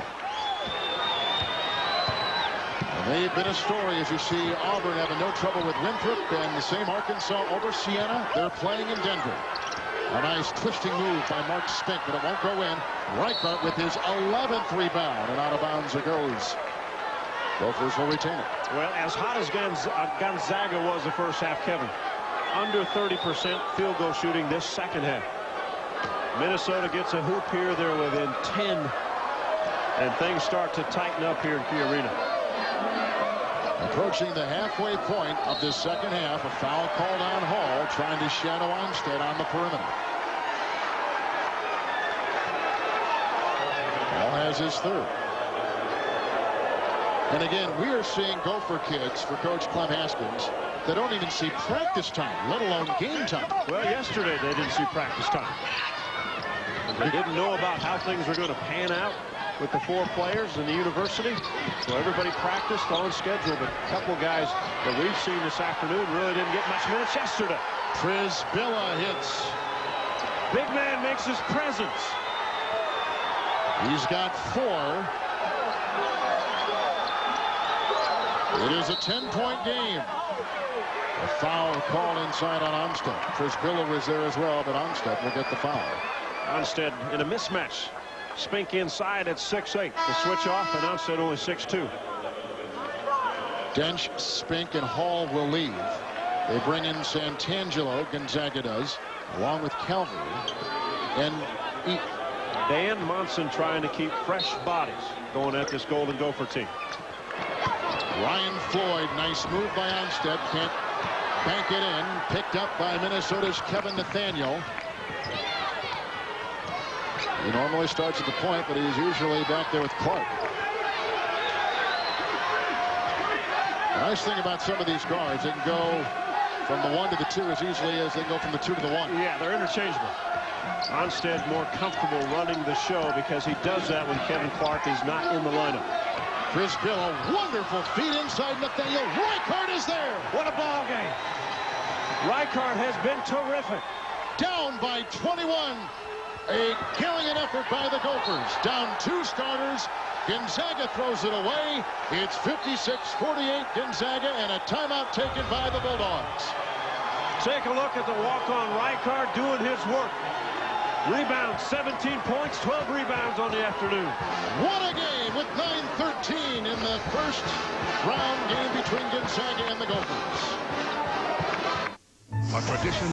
And they've been a story, as you see Auburn having no trouble with Winthrop, and the same Arkansas over Siena. They're playing in Denver. A nice twisting move by Mark Spink, but it won't go in. Reichart with his 11th rebound, and out of bounds it goes. Gophers will retain it.
Well, as hot as Gonzaga was the first half, Kevin, under 30% field goal shooting this second half. Minnesota gets a hoop here. They're within 10, and things start to tighten up here in Key Arena.
Approaching the halfway point of this second half, a foul called on Hall, trying to shadow Armstead on the perimeter. Hall has his third. And again, we are seeing Gopher kids for Coach Clem Haskins that don't even see practice time, let alone game time.
Well, yesterday they didn't see practice time. They didn't know about how things were going to pan out with the 4 players in the university. So everybody practiced on schedule, but a couple guys that we've seen this afternoon really didn't get much minutes yesterday.
Przybilla hits.
Big man makes his presence.
He's got 4. It is a 10-point game. A foul call inside on Armstead. Przybilla was there as well, but Armstead will get the foul.
Armstead in a mismatch. Spink inside at 6'8". The switch off, and Armstead only 6'2".
Dench, Spink, and Hall will leave. They bring in Santangelo, Gonzaga does, along with Calvary. And
Dan Monson trying to keep fresh bodies going at this Golden Gopher team.
Ryan Floyd, nice move by Armstead, can't bank it in. Picked up by Minnesota's Kevin Nathaniel. He normally starts at the point, but he's usually back there with Clark. The nice thing about some of these guards, they can go from the 1 to the 2 as easily as they go from the 2 to the 1.
Yeah, they're interchangeable. Armstead more comfortable running the show because he does that when Kevin Clark is not in the lineup.
Przybilla, wonderful feed inside Nathaniel. Reichart is there.
What a ball game. Reichart has been terrific.
Down by 21. A carrying effort by the Gophers. Down 2 starters. Gonzaga throws it away. It's 56-48 Gonzaga, and a timeout taken by the Bulldogs.
Take a look at the walk-on Reichart doing his work. Rebound, 17 points, 12 rebounds on the afternoon.
What a game with 9:13 in the first round game between Gonzaga and the Gophers.
A tradition.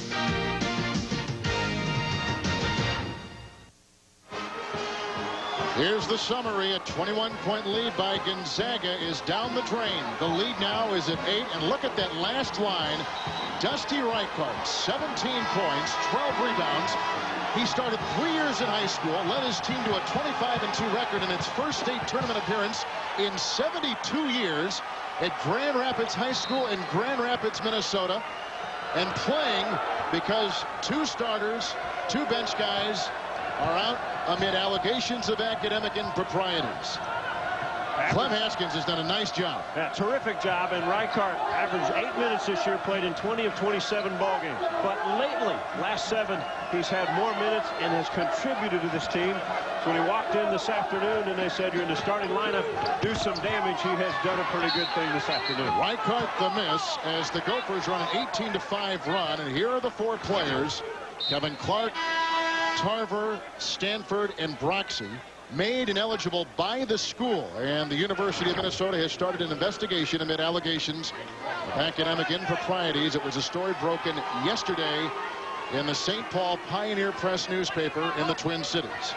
Here's the summary. A 21-point lead by Gonzaga is down the drain. The lead now is at 8, and look at that last line. Dusty Reichart, 17 points, 12 rebounds. He started 3 years in high school, led his team to a 25-2 record in its first state tournament appearance in 72 years at Grand Rapids High School in Grand Rapids, Minnesota, and playing because 2 starters, 2 bench guys are out amid allegations of academic improprieties. Clem Haskins has done a nice job.
Yeah, terrific job, and Reichart averaged 8 minutes this year, played in 20 of 27 ball games. But lately, last 7, he's had more minutes and has contributed to this team. So when he walked in this afternoon and they said, you're in the starting lineup, do some damage, he has done a pretty good thing this afternoon.
Reichart the miss as the Gophers run an 18-5 run, and here are the 4 players. Kevin Clark, Tarver, Stanford, and Broxy. Made ineligible by the school, and the University of Minnesota has started an investigation amid allegations of academic improprieties. It was a story broken yesterday in the St. Paul Pioneer Press newspaper in the Twin Cities.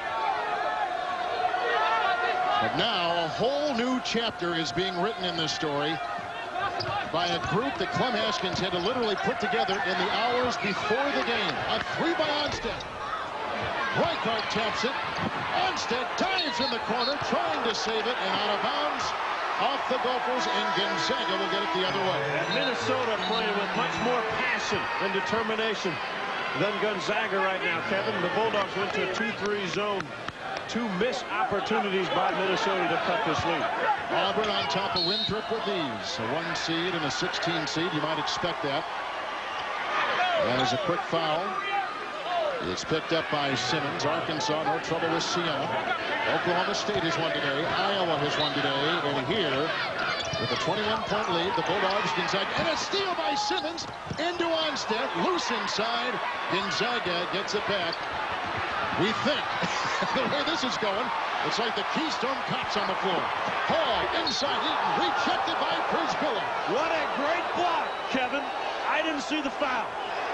But now a whole new chapter is being written in this story by a group that Clem Haskins had to literally put together in the hours before the game. A 3 by Armstead. Reichart taps it. Armstead dives in the corner, trying to save it, and out of bounds off the Gophers, and Gonzaga will get it the other way.
And Minnesota playing with much more passion and determination than Gonzaga right now, Kevin. The Bulldogs went to a 2-3 zone. 2 missed opportunities by Minnesota to cut this lead.
Auburn on top of Winthrop with these. A 1 seed and a 16 seed. You might expect that. That is a quick foul. It's picked up by Simmons. Arkansas, no trouble with Siena. Oklahoma State has won today. Iowa has won today. And here With a 21-point lead, the Bulldogs, Gonzaga, and a steal by Simmons into Onstead, loose inside. Gonzaga gets it back. We think, the way this is going, it's like the Keystone Cops on the floor. Hall inside Eaton, rejected by Przybilla.
What a great block, Kevin. I didn't see the foul.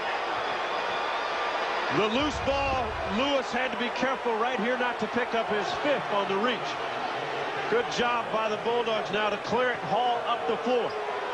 The loose ball, Lewis had to be careful right here not to pick up his 5th on the reach. Good job by the Bulldogs now to clear it. Hall up the floor.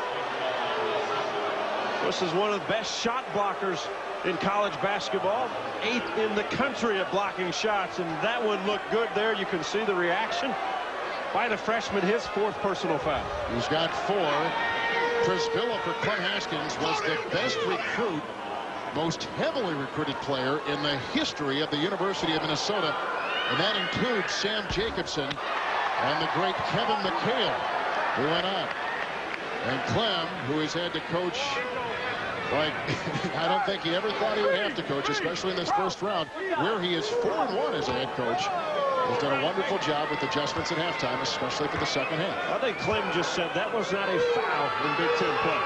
This is one of the best shot blockers in college basketball. 8th in the country at blocking shots, and that one looked good there. You can see the reaction by the freshman, his 4th personal foul.
He's got 4. Przybilla for Clem Haskins was the best recruit, most heavily recruited player in the history of the University of Minnesota, and that includes Sam Jacobson and the great Kevin McHale, who went on. And Clem, who has had to coach, like, I don't think he ever thought he would have to coach, especially in this first round, where he is 4-1 as a head coach. He's done a wonderful job with adjustments at halftime, especially for the second half.
I think Clem just said that was not a foul in Big Ten play.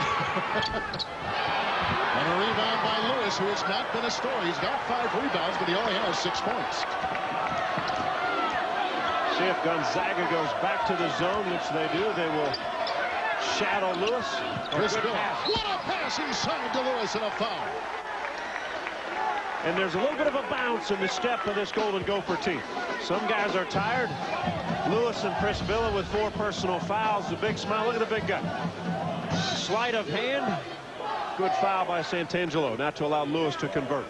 And a rebound by Lewis, who has not been a story. He's got 5 rebounds, but he only has 6 points.
See if Gonzaga goes back to the zone, which they do. They will shadow Lewis.
What a pass inside to Lewis, and a foul.
And there's a little bit of a bounce in the step of this Golden Gopher team. Some guys are tired. Lewis and Przybilla with 4 personal fouls. The big smile. Look at the big guy. Sleight of hand. Good foul by Santangelo, not to allow Lewis to convert.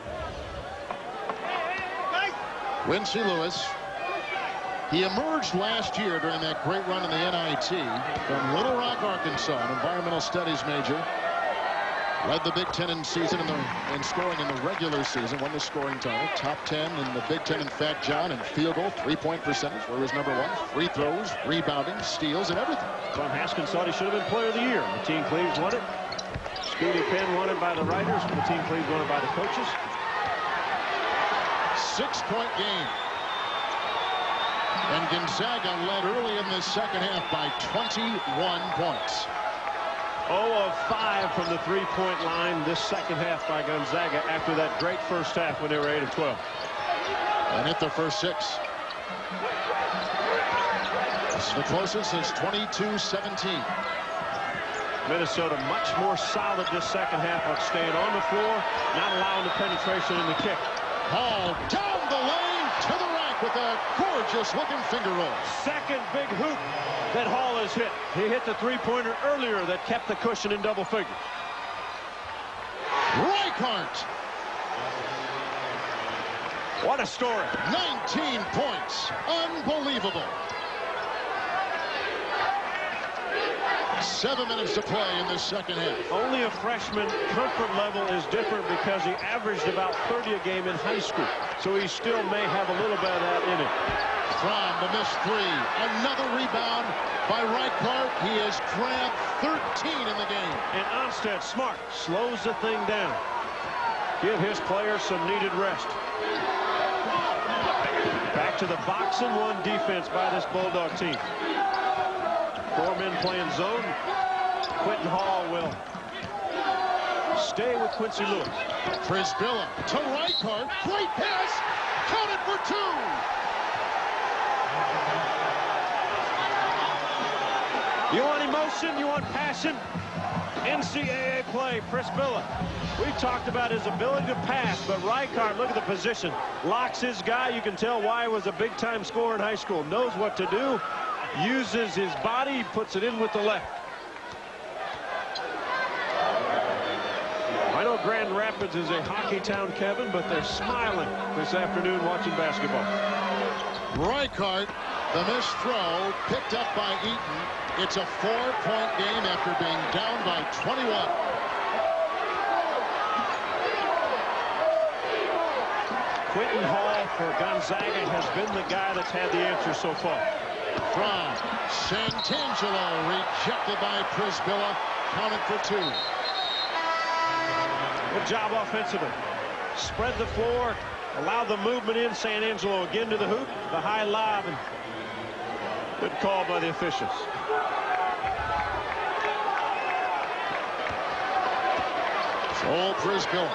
Quincy Lewis. He emerged last year during that great run in the NIT from Little Rock, Arkansas, an environmental studies major. Led the Big Ten in season in scoring in the regular season. Won the scoring title. Top 10 in the Big Ten, in fact, John, in field goal, 3-point percentage, where he was number 1. Free throws, rebounding, steals, and everything.
Clem Haskins thought he should have been player of the year. The team Cleves won it. Scooty Penn won it by the writers. The team Cleves won it by the coaches.
6-point game. And Gonzaga led early in the second half by 21 points.
0 of 5 from the 3-point line this second half by Gonzaga after that great first half when they were 8 of 12.
And hit their first 6. This is the closest since 22-17.
Minnesota much more solid this second half on staying on the floor, not allowing the penetration in the kick.
Hall down the lane to the rack with a gorgeous looking finger roll.
Second big hoop that Hall has hit. He hit the 3-pointer earlier that kept the cushion in double figures.
Reichart.
What a story.
19 points. Unbelievable. 7 minutes to play in this second half.
Only a freshman comfort level is different because he averaged about 30 a game in high school. So he still may have a little bit of that in it.
From the missed 3. Another rebound by Reichart. He has grabbed 13 in the game.
And Onstead, smart, slows the thing down. Give his players some needed rest. Back to the box and 1 defense by this Bulldog team. 4 men playing zone. Quentin Hall will stay with Quincy Lewis.
Przybilla to Reichart. Great pass. Counted for 2.
You want emotion? You want passion? NCAA play, Przybilla. We talked about his ability to pass, but Reichart, look at the position. Locks his guy. You can tell why he was a big-time scorer in high school. Knows what to do. Uses his body, puts it in with the left. I know Grand Rapids is a hockey town, Kevin, but they're smiling this afternoon watching basketball.
Reichart, the missed throw, picked up by Eaton. It's a 4-point game after being down by 21.
Quentin Hall for Gonzaga has been the guy that's had the answer so far.
From Santangelo, rejected by Przybilla, counted for 2.
Good job offensively. Spread the floor, allow the movement in. Santangelo again to the hoop, the high lob, and good call by the officials.
Old Brisbilla.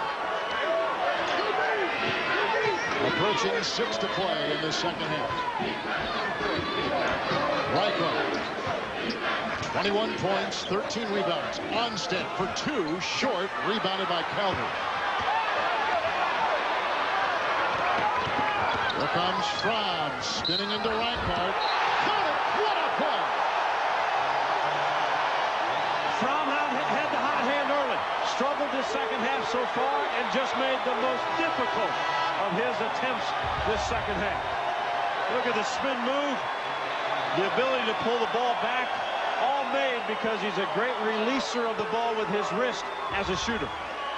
Approaching 6 to play in the second half. Reichert. 21 points, 13 rebounds. Onstead for 2, short, rebounded by Calvert. Here comes Franz, spinning into Reichert. Got it! What a play!
Fromm had the hot hand early. Struggled this second half so far and just made the most difficult of his attempts this second half. Look at the spin move. The ability to pull the ball back. All made because he's a great releaser of the ball with his wrist as a shooter.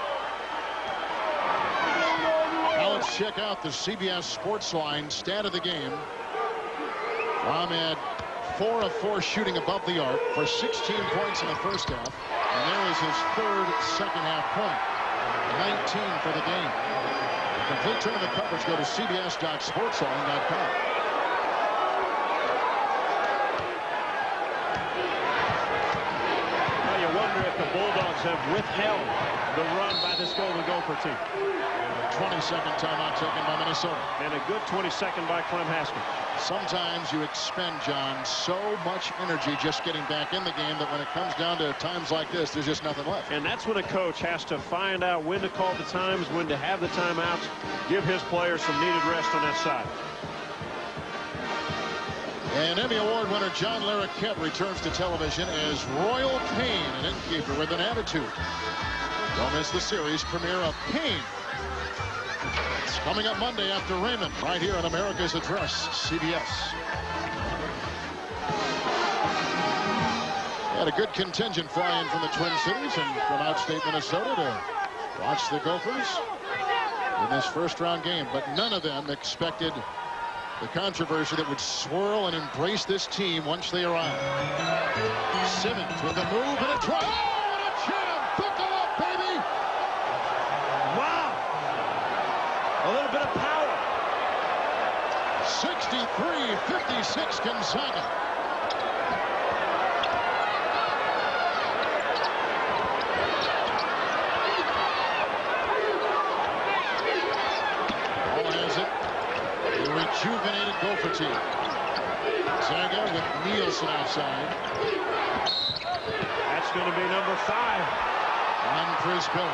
Now let's check out the CBS Sports Line stat of the game. Ahmed 4 of 4 shooting above the arc for 16 points in the first half. And there is his third second half point. 19 for the game. For complete tournament coverage, go to cbs.sportsline.com.
You wonder if the Bulldogs have withheld the run by this Golden Gopher team.
22nd timeout taken by Minnesota.
And a good 22nd by Clem Haskins.
Sometimes you expend, John, so much energy just getting back in the game that when it comes down to times like this, there's just nothing left.
And that's when a coach has to find out when to call the times, when to have the timeouts, give his players some needed rest on that side.
And Emmy Award winner John Larroquette returns to television as Royal Pain, an innkeeper with an attitude. Don't miss the series premiere of Pain. It's coming up Monday after Raymond, right here on America's Address, CBS. Had a good contingent flying from the Twin Cities and from outstate Minnesota to watch the Gophers in this first-round game, but none of them expected the controversy that would swirl and embrace this team once they arrive. Simmons with a move and a try. Oh, and a jam! Buckle up, baby!
Wow! A little bit of power.
63-56 Gonzaga. Ball has it. The rejuvenated Gopher team. Gonzaga with Nielsen outside.
That's going to be number 5.
On Brisbilla.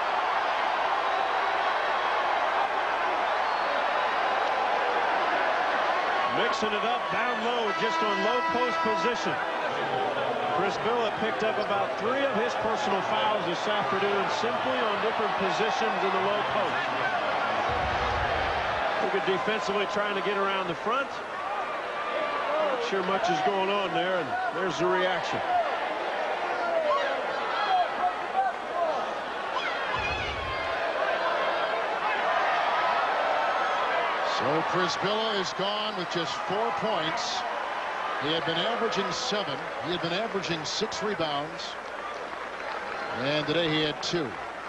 Mixing it up down low, just on low post position. Brisbilla picked up about 3 of his personal fouls this afternoon simply on different positions in the low post. Look at defensively trying to get around the front. Not sure much is going on there, and there's the reaction.
So Brisbilla is gone with just 4 points. He had been averaging 7. He had been averaging 6 rebounds. And today he had 2.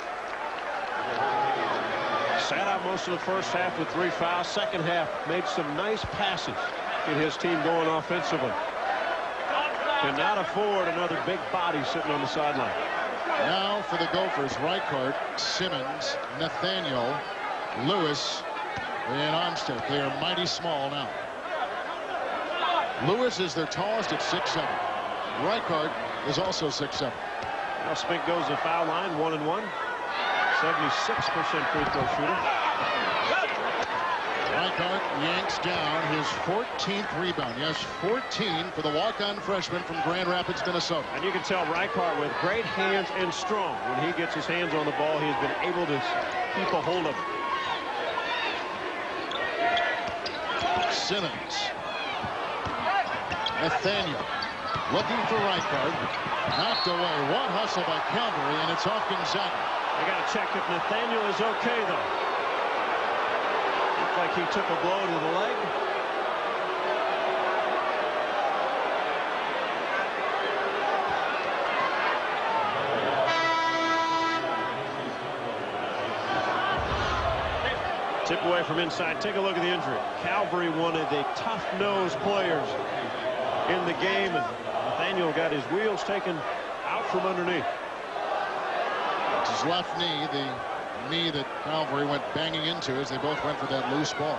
Sat out most of the first half with 3 fouls. Second half made some nice passes. Get his team going offensively. Cannot afford another big body sitting on the sideline.
Now for the Gophers, Reichert, Simmons, Nathaniel, Lewis, and Onstead. They are mighty small now. Lewis is their tallest at 6'7". Reichert is also 6'7".
Now Spink goes to foul line, 1-1. 76% free throw shooter.
Reichert yanks down his 14th rebound. Yes, 14 for the walk-on freshman from Grand Rapids, Minnesota.
And you can tell Reichert with great hands and strong. When he gets his hands on the ball, he has been able to keep a hold of it.
Simmons. Nathaniel looking for Reichert. Knocked away. One hustle by Calvary, and it's off Gonzaga.
I got to check if Nathaniel is okay, though. Looked like he took a blow to the leg. Tip away from inside. Take a look at the injury. Calvary, one of the tough-nosed players in the game, and Nathaniel got his wheels taken out from underneath.
It's his left knee, the knee that Calvary went banging into as they both went for that loose ball.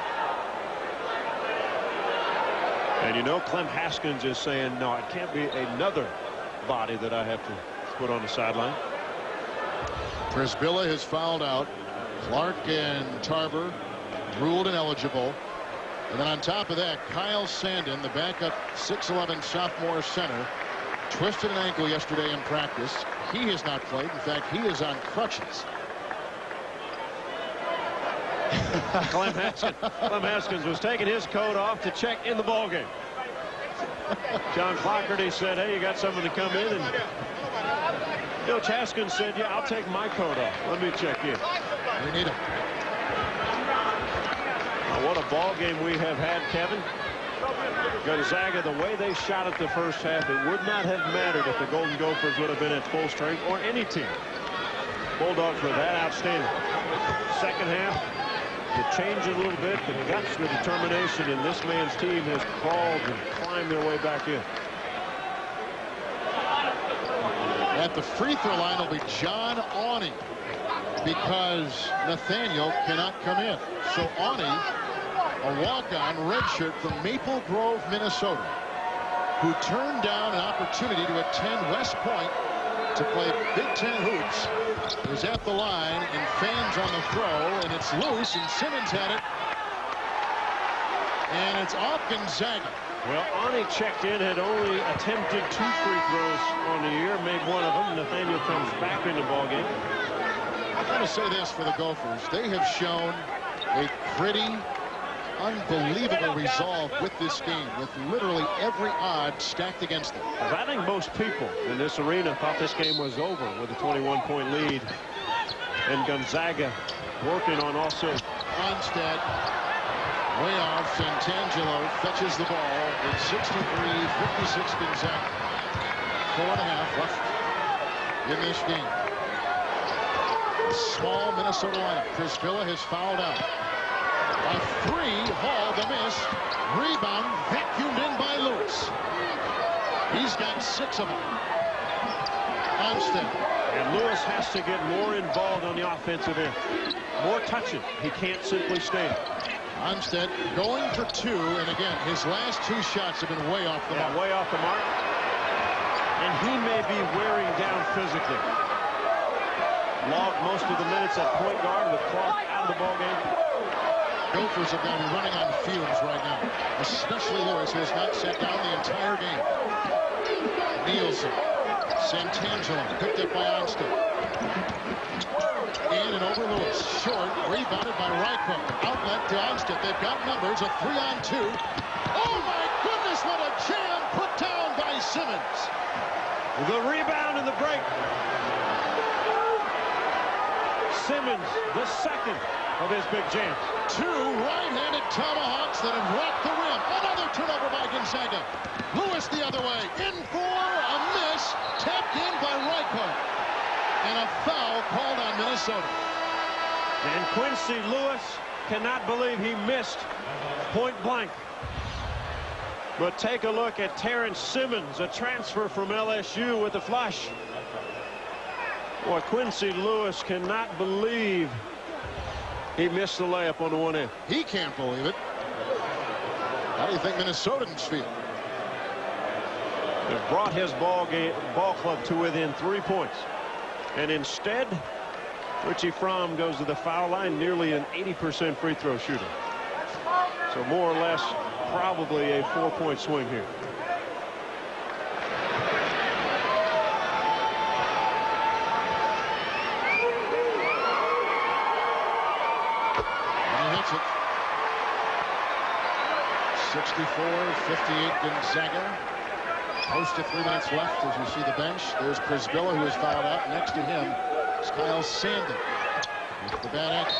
And you know, Clem Haskins is saying, no, it can't be another body that I have to put on the sideline.
Przybilla has fouled out. Clark and Tarver ruled ineligible. And then on top of that, Kyle Sandin, the backup 6'11" sophomore center, twisted an ankle yesterday in practice. He has not played. In fact, he is on crutches.
Clem Haskins was taking his coat off to check in the ballgame. John Clougherty said, hey, you got someone to come in? And Coach Haskins said, yeah, I'll take my coat off. Let me check in.
We need him.
What a ball game we have had, Kevin. Gonzaga, the way they shot it the first half, it would not have mattered if the Golden Gophers would have been at full strength, or any team. Bulldogs were that outstanding. Second half, to change it a little bit, the guts, the determination, and this man's team has crawled and climbed their way back in.
At the free throw line will be John Awney, because Nathaniel cannot come in. So Awney, a walk-on redshirt from Maple Grove, Minnesota, who turned down an opportunity to attend West Point to play Big Ten hoops, is at the line, and fans on the throw, and it's loose, and Simmons had it, and it's off Gonzaga.
Well, Awney checked in, had only attempted 2 free throws on the year, made one of them. Nathaniel comes back in the ballgame.
I've got to say this for the Gophers. They have shown a pretty unbelievable resolve with this game, with literally every odd stacked against them.
I think most people in this arena thought this game was over with a 21-point lead. And Gonzaga working on also.
Onstead way off. Santangelo fetches the ball. It's 63-56 Gonzaga. 4.5 left in this game. Small Minnesota lineup. Przybilla has fouled out. A 3, Hall the miss. Rebound vacuumed in by Lewis. He's got 6 of them. Onstead.
And Lewis has to get more involved on the offensive end. More touching. He can't simply stand.
Onstead going for 2, and again, his last 2 shots have been way off the mark.
Way off the mark. And he may be wearing down physically. Logged most of the minutes at point guard with Clark out of the ballgame.
Gophers have got to be running on fumes right now, especially Lewis, who has not sat down the entire game. Nielsen, Santangelo, picked up by Onstead. In and over Lewis, short, rebounded by Ryko. Outlet to Onstead. They've got numbers, a 3-on-2. Oh my goodness, what a jam put down by Simmons.
The rebound and the break. Simmons, the second of his big jams.
2 right-handed tomahawks that have rocked the rim. Another turnover by Gonzaga. Lewis the other way. In for a miss. Tapped in by Ryko. And a foul called on Minnesota.
And Quincy Lewis cannot believe he missed point blank. But take a look at Terrence Simmons, a transfer from LSU, with the flush. Boy, Quincy Lewis cannot believe he missed the layup on the one end.
He can't believe it. How do you think Minnesotans feel?
They've brought his ball club to within 3 points. And instead, Richie Fromm goes to the foul line, nearly an 80% free throw shooter. So more or less, probably a 4-point swing here.
And he hits it. 64-58 Gonzaga. Close to 3 minutes left as you see the bench. There's Przybilla, who is fouled out. Next to him is Kyle Sandin with the bad ankle.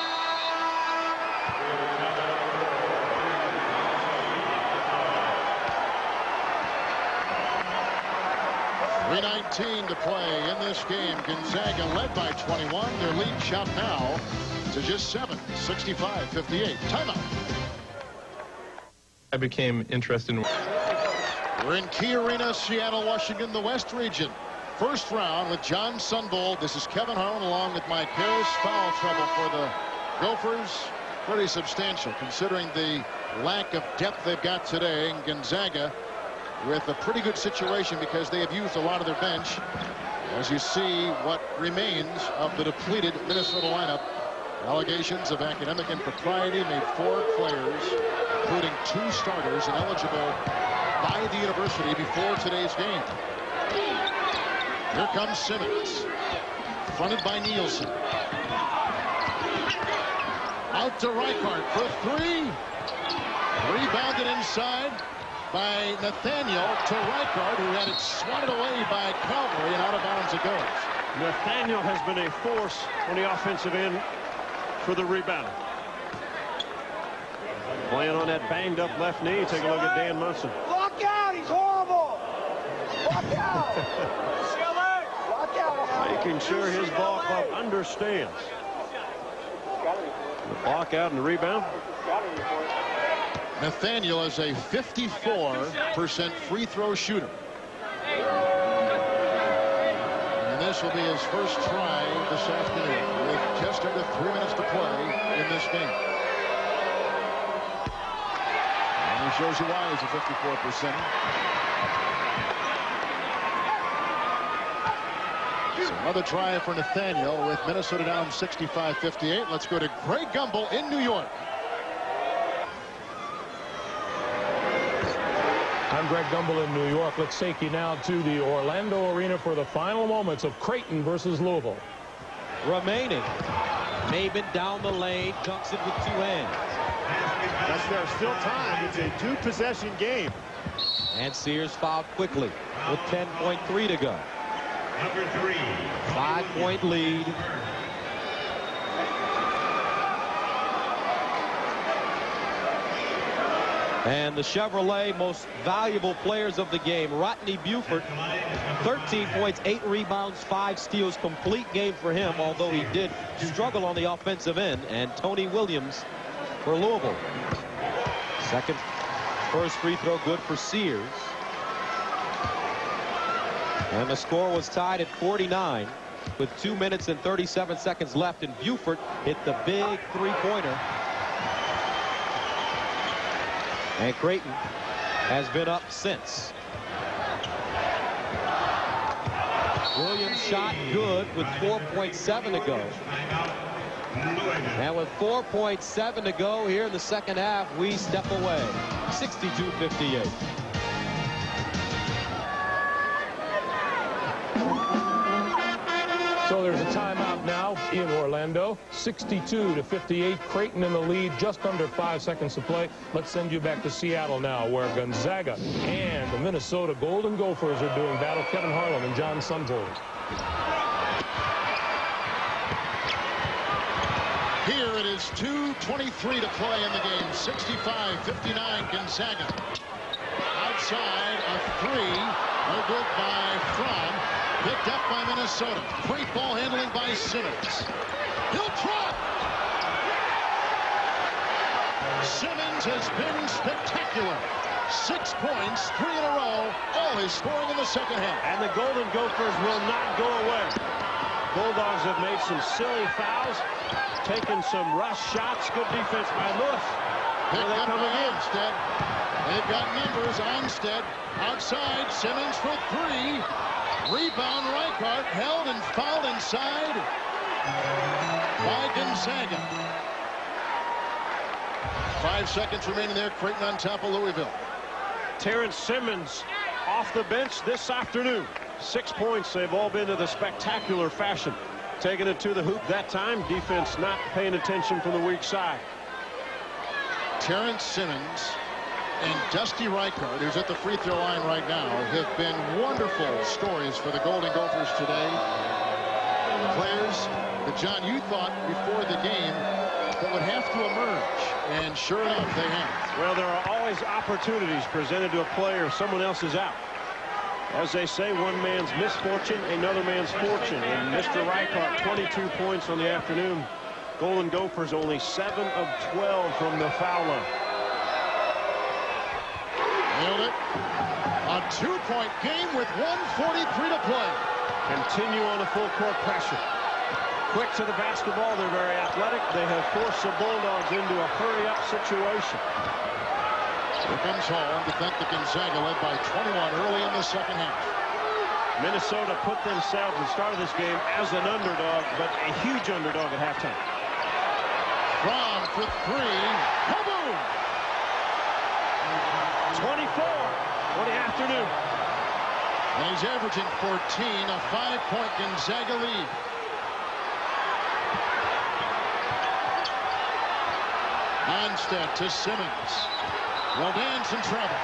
.3:19 to play in this game. Gonzaga led by 21. Their lead shot now to just 7. 65-58. Timeout.
I became interested in.
We're in Key Arena, Seattle, Washington, the West region. first round with John Sundvold. This is Kevin Harlan along with Mike Harris. Foul trouble for the Gophers. Pretty substantial considering the lack of depth they've got today. And Gonzaga with a pretty good situation because they have used a lot of their bench. As you see what remains of the depleted Minnesota lineup. Allegations of academic impropriety made 4 players, including 2 starters, ineligible by the university before today's game. Here comes Simmons, fronted by Nielsen. Out to Reichart for 3. Rebounded inside by Nathaniel to Reichart, who had it swatted away by Calvary, and out of bounds it goes.
Nathaniel has been a force on the offensive end for the rebound. Playing on that banged up left knee. Take a look at Dan Munson.
Lock out, he's horrible. Lock out. Lock out.
Making sure his ball club understands. The block out and the rebound.
Nathaniel is a 54% free throw shooter. And this will be his first try this afternoon with just under 3 minutes to play in this game. And he shows you why he's a 54%. So another try for Nathaniel with Minnesota down 65-58. Let's go to Greg Gumbel in New York.
I'm Greg Gumbel in New York. Let's take you now to the Orlando Arena for the final moments of Creighton versus Louisville.
Remaining. Maben down the lane, dunks it with 2 hands.
There's still time. It's a 2-possession game.
And Sears fouled quickly with 10.3 to go.
Number 3.
5-point lead. And the Chevrolet most valuable players of the game, Rodney Buford, 13 points, 8 rebounds, 5 steals, complete game for him, although he did struggle on the offensive end. And Tony Williams for Louisville. First free throw good for Sears. And the score was tied at 49 with 2 minutes and 37 seconds left, and Buford hit the big 3-pointer. And Creighton has been up since. Williams shot good with 4.7 to go. And with 4.7 to go here in the second half, we step away. 62-58.
So there's a timeout now in Orlando. 62-58. Creighton in the lead, just under 5 seconds to play. Let's send you back to Seattle now, where Gonzaga and the Minnesota Golden Gophers are doing battle. Kevin Harlan and John Sundvold.
Here it is 2:23 to play in the game. 65-59 Gonzaga. Outside a 3. No good by Fromm. Picked up by Minnesota. Great ball handling by Simmons. He'll drop. Simmons has been spectacular. 6 points, 3 in a row. All his scoring in the second half.
And the Golden Gophers will not go away. Bulldogs have made some silly fouls, taken some rush shots. Good defense by Lewis.
Picked up by Armstead. They've got numbers. Armstead outside. Simmons for 3. Rebound Reichart, held and fouled inside by Gonzaga. 5 seconds remaining there. Creighton on top of Louisville.
Terrence Simmons off the bench this afternoon. 6 points. They've all been of the spectacular fashion. Taking it to the hoop that time. Defense not paying attention from the weak side.
Terrence Simmons and Dusty Reichart, who's at the free throw line right now, have been wonderful stories for the Golden Gophers today. Players that, John, you thought before the game that would have to emerge, and sure enough, they have.
Well, there are always opportunities presented to a player if someone else is out. As they say, one man's misfortune, another man's fortune. And Mr. Reichart, 22 points on the afternoon. Golden Gophers only 7 of 12 from the foul line.
Nailed it. A 2-point game with 1:43 to play.
Continue on the full court pressure. Quick to the basketball. They're very athletic. They have forced the Bulldogs into a hurry-up situation.
Here comes Hall to defend the Gonzaga, led by 21 early in the second half.
Minnesota put themselves and started this game as an underdog, but a huge underdog at halftime.
Fromm for three. Kaboom!
24 for the afternoon.
And he's averaging 14, a 5-point Gonzaga lead. Onstead to Simmons. Roldan's in trouble.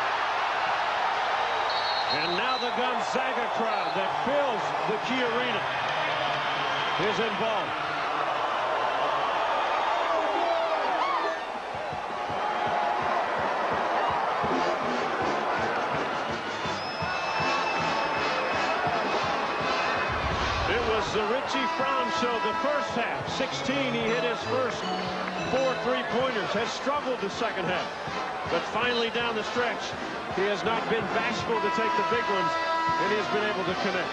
And now the Gonzaga crowd that fills the Key Arena is involved. It was the Richie Fromm show the first half. 16, he hit his first 4 3-pointers, has struggled the second half. But finally down the stretch, he has not been bashful to take the big ones, and he has been able to connect.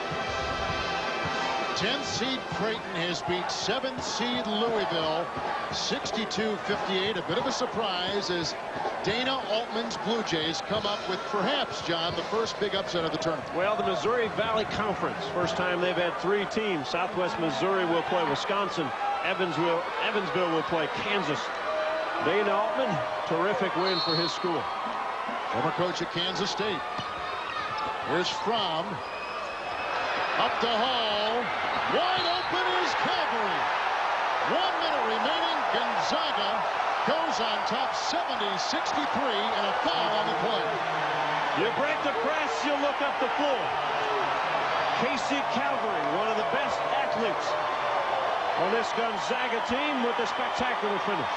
10th seed Creighton has beat 7th seed Louisville 62-58. A bit of a surprise as Dana Altman's Blue Jays come up with perhaps, John, the first big upset of the tournament.
Well, the Missouri Valley Conference, first time they've had 3 teams. Southwest Missouri will play Wisconsin. Evansville will play Kansas. Dana Altman, terrific win for his school.
Former coach at Kansas State. Here's Fromm. Up the hall. Wide open is Calvary. 1 minute remaining. Gonzaga goes on top 70-63 and a foul on the play.
You break the press, you look up the floor. Casey Calvary, one of the best athletes on this Gonzaga team, with a spectacular finish.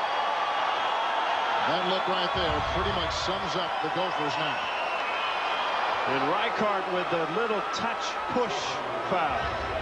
That look right there pretty much sums up the Gophers now.
And Reichart with the little touch push foul.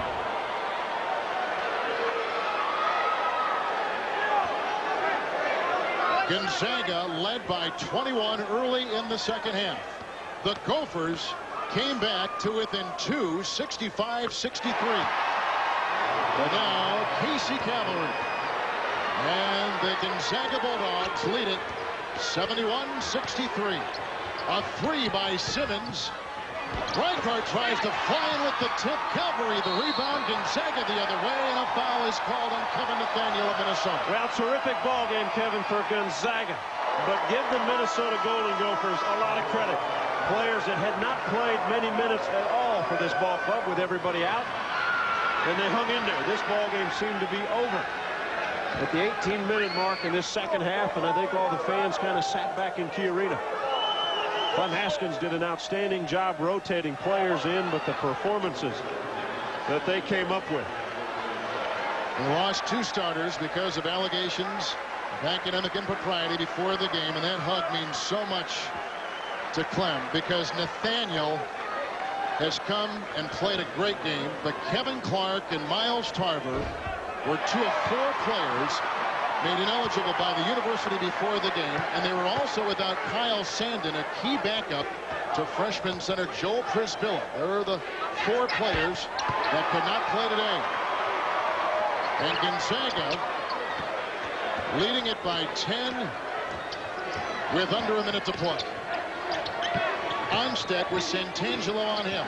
Gonzaga led by 21 early in the second half. The Gophers came back to within 2, 65-63. But now Casey Calvary. And the Gonzaga Bulldogs lead it 71-63. A 3 by Simmons. Reichart tries to fly in with the tip. Calvary the rebound. Gonzaga the other way, and a foul is called on Kevin Nathaniel of Minnesota.
Well, terrific ball game, Kevin, for Gonzaga. But give the Minnesota Golden Gophers a lot of credit. Players that had not played many minutes at all for this ball club with everybody out. And they hung in there. This ball game seemed to be over at the 18-minute mark in this second half, and I think all the fans kind of sat back in Key Arena. Clem Haskins did an outstanding job rotating players in, but the performances that they came up with.
They lost 2 starters because of allegations of academic impropriety before the game, and that hug means so much to Clem because Nathaniel has come and played a great game, but Kevin Clark and Miles Tarver were 2 of 4 players made ineligible by the university before the game, and they were also without Kyle Sandin, a key backup to freshman center Joel Prisbilla. There are the 4 players that could not play today. And Gonzaga leading it by 10 with under a minute to play. Onstead with Santangelo on him.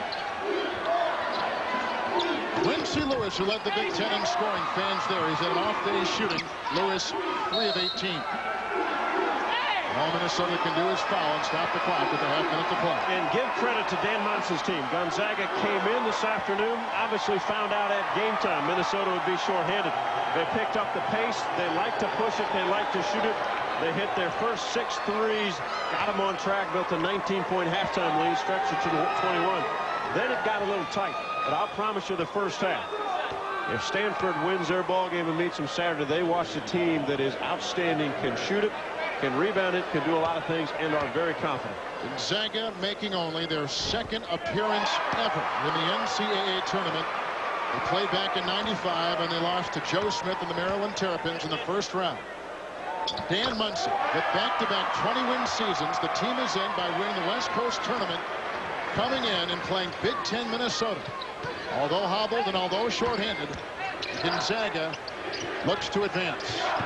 Quincy Lewis, who led the Big Ten in scoring, fans there. He's had an off day shooting. Lewis, 3 of 18. All Minnesota can do is foul and stop the clock with a half minute to play.
And give credit to Dan Monson's team. Gonzaga came in this afternoon, obviously found out at game time Minnesota would be shorthanded. They picked up the pace. They like to push it. They like to shoot it. They hit their first 6 threes, got them on track, built a 19-point halftime lead, stretched it to the 21. Then it got a little tight, but I'll promise you the first half. If Stanford wins their ball game and meets them Saturday, they watch a team that is outstanding, can shoot it, can rebound it, can do a lot of things, and are very confident.
Gonzaga making only their 2nd appearance ever in the NCAA tournament. They played back in '95, and they lost to Joe Smith and the Maryland Terrapins in the first round. Dan Munson, with back-to-back 20-win seasons, the team is in by winning the West Coast tournament coming in and playing Big Ten Minnesota. Although hobbled and although shorthanded, Gonzaga looks to advance.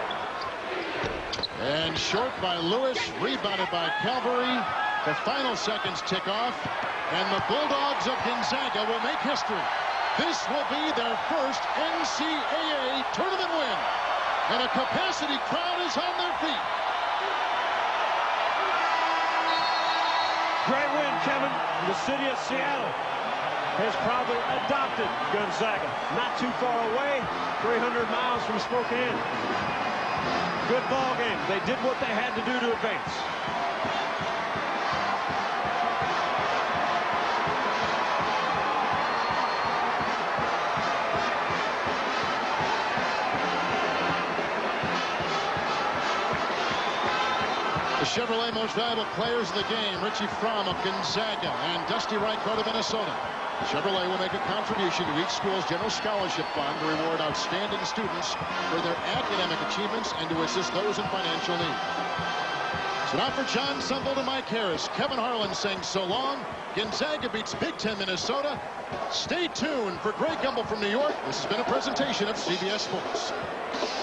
And short by Lewis, rebounded by Calvary. The final seconds tick off, and the Bulldogs of Gonzaga will make history. This will be their first NCAA tournament win, and a capacity crowd is on their feet.
Great win, Kevin. The city of Seattle has probably adopted Gonzaga. Not too far away, 300 miles from Spokane. Good ball game. They did what they had to do to advance.
The Chevrolet most valuable players of the game, Richie Fromm of Gonzaga and Dusty Reichard of Minnesota. Chevrolet will make a contribution to each school's general scholarship fund to reward outstanding students for their academic achievements and to assist those in financial need. So now for John Sundvold and Mike Harris, Kevin Harlan saying so long. Gonzaga beats Big Ten Minnesota. Stay tuned for Greg Gumbel from New York. This has been a presentation of CBS Sports.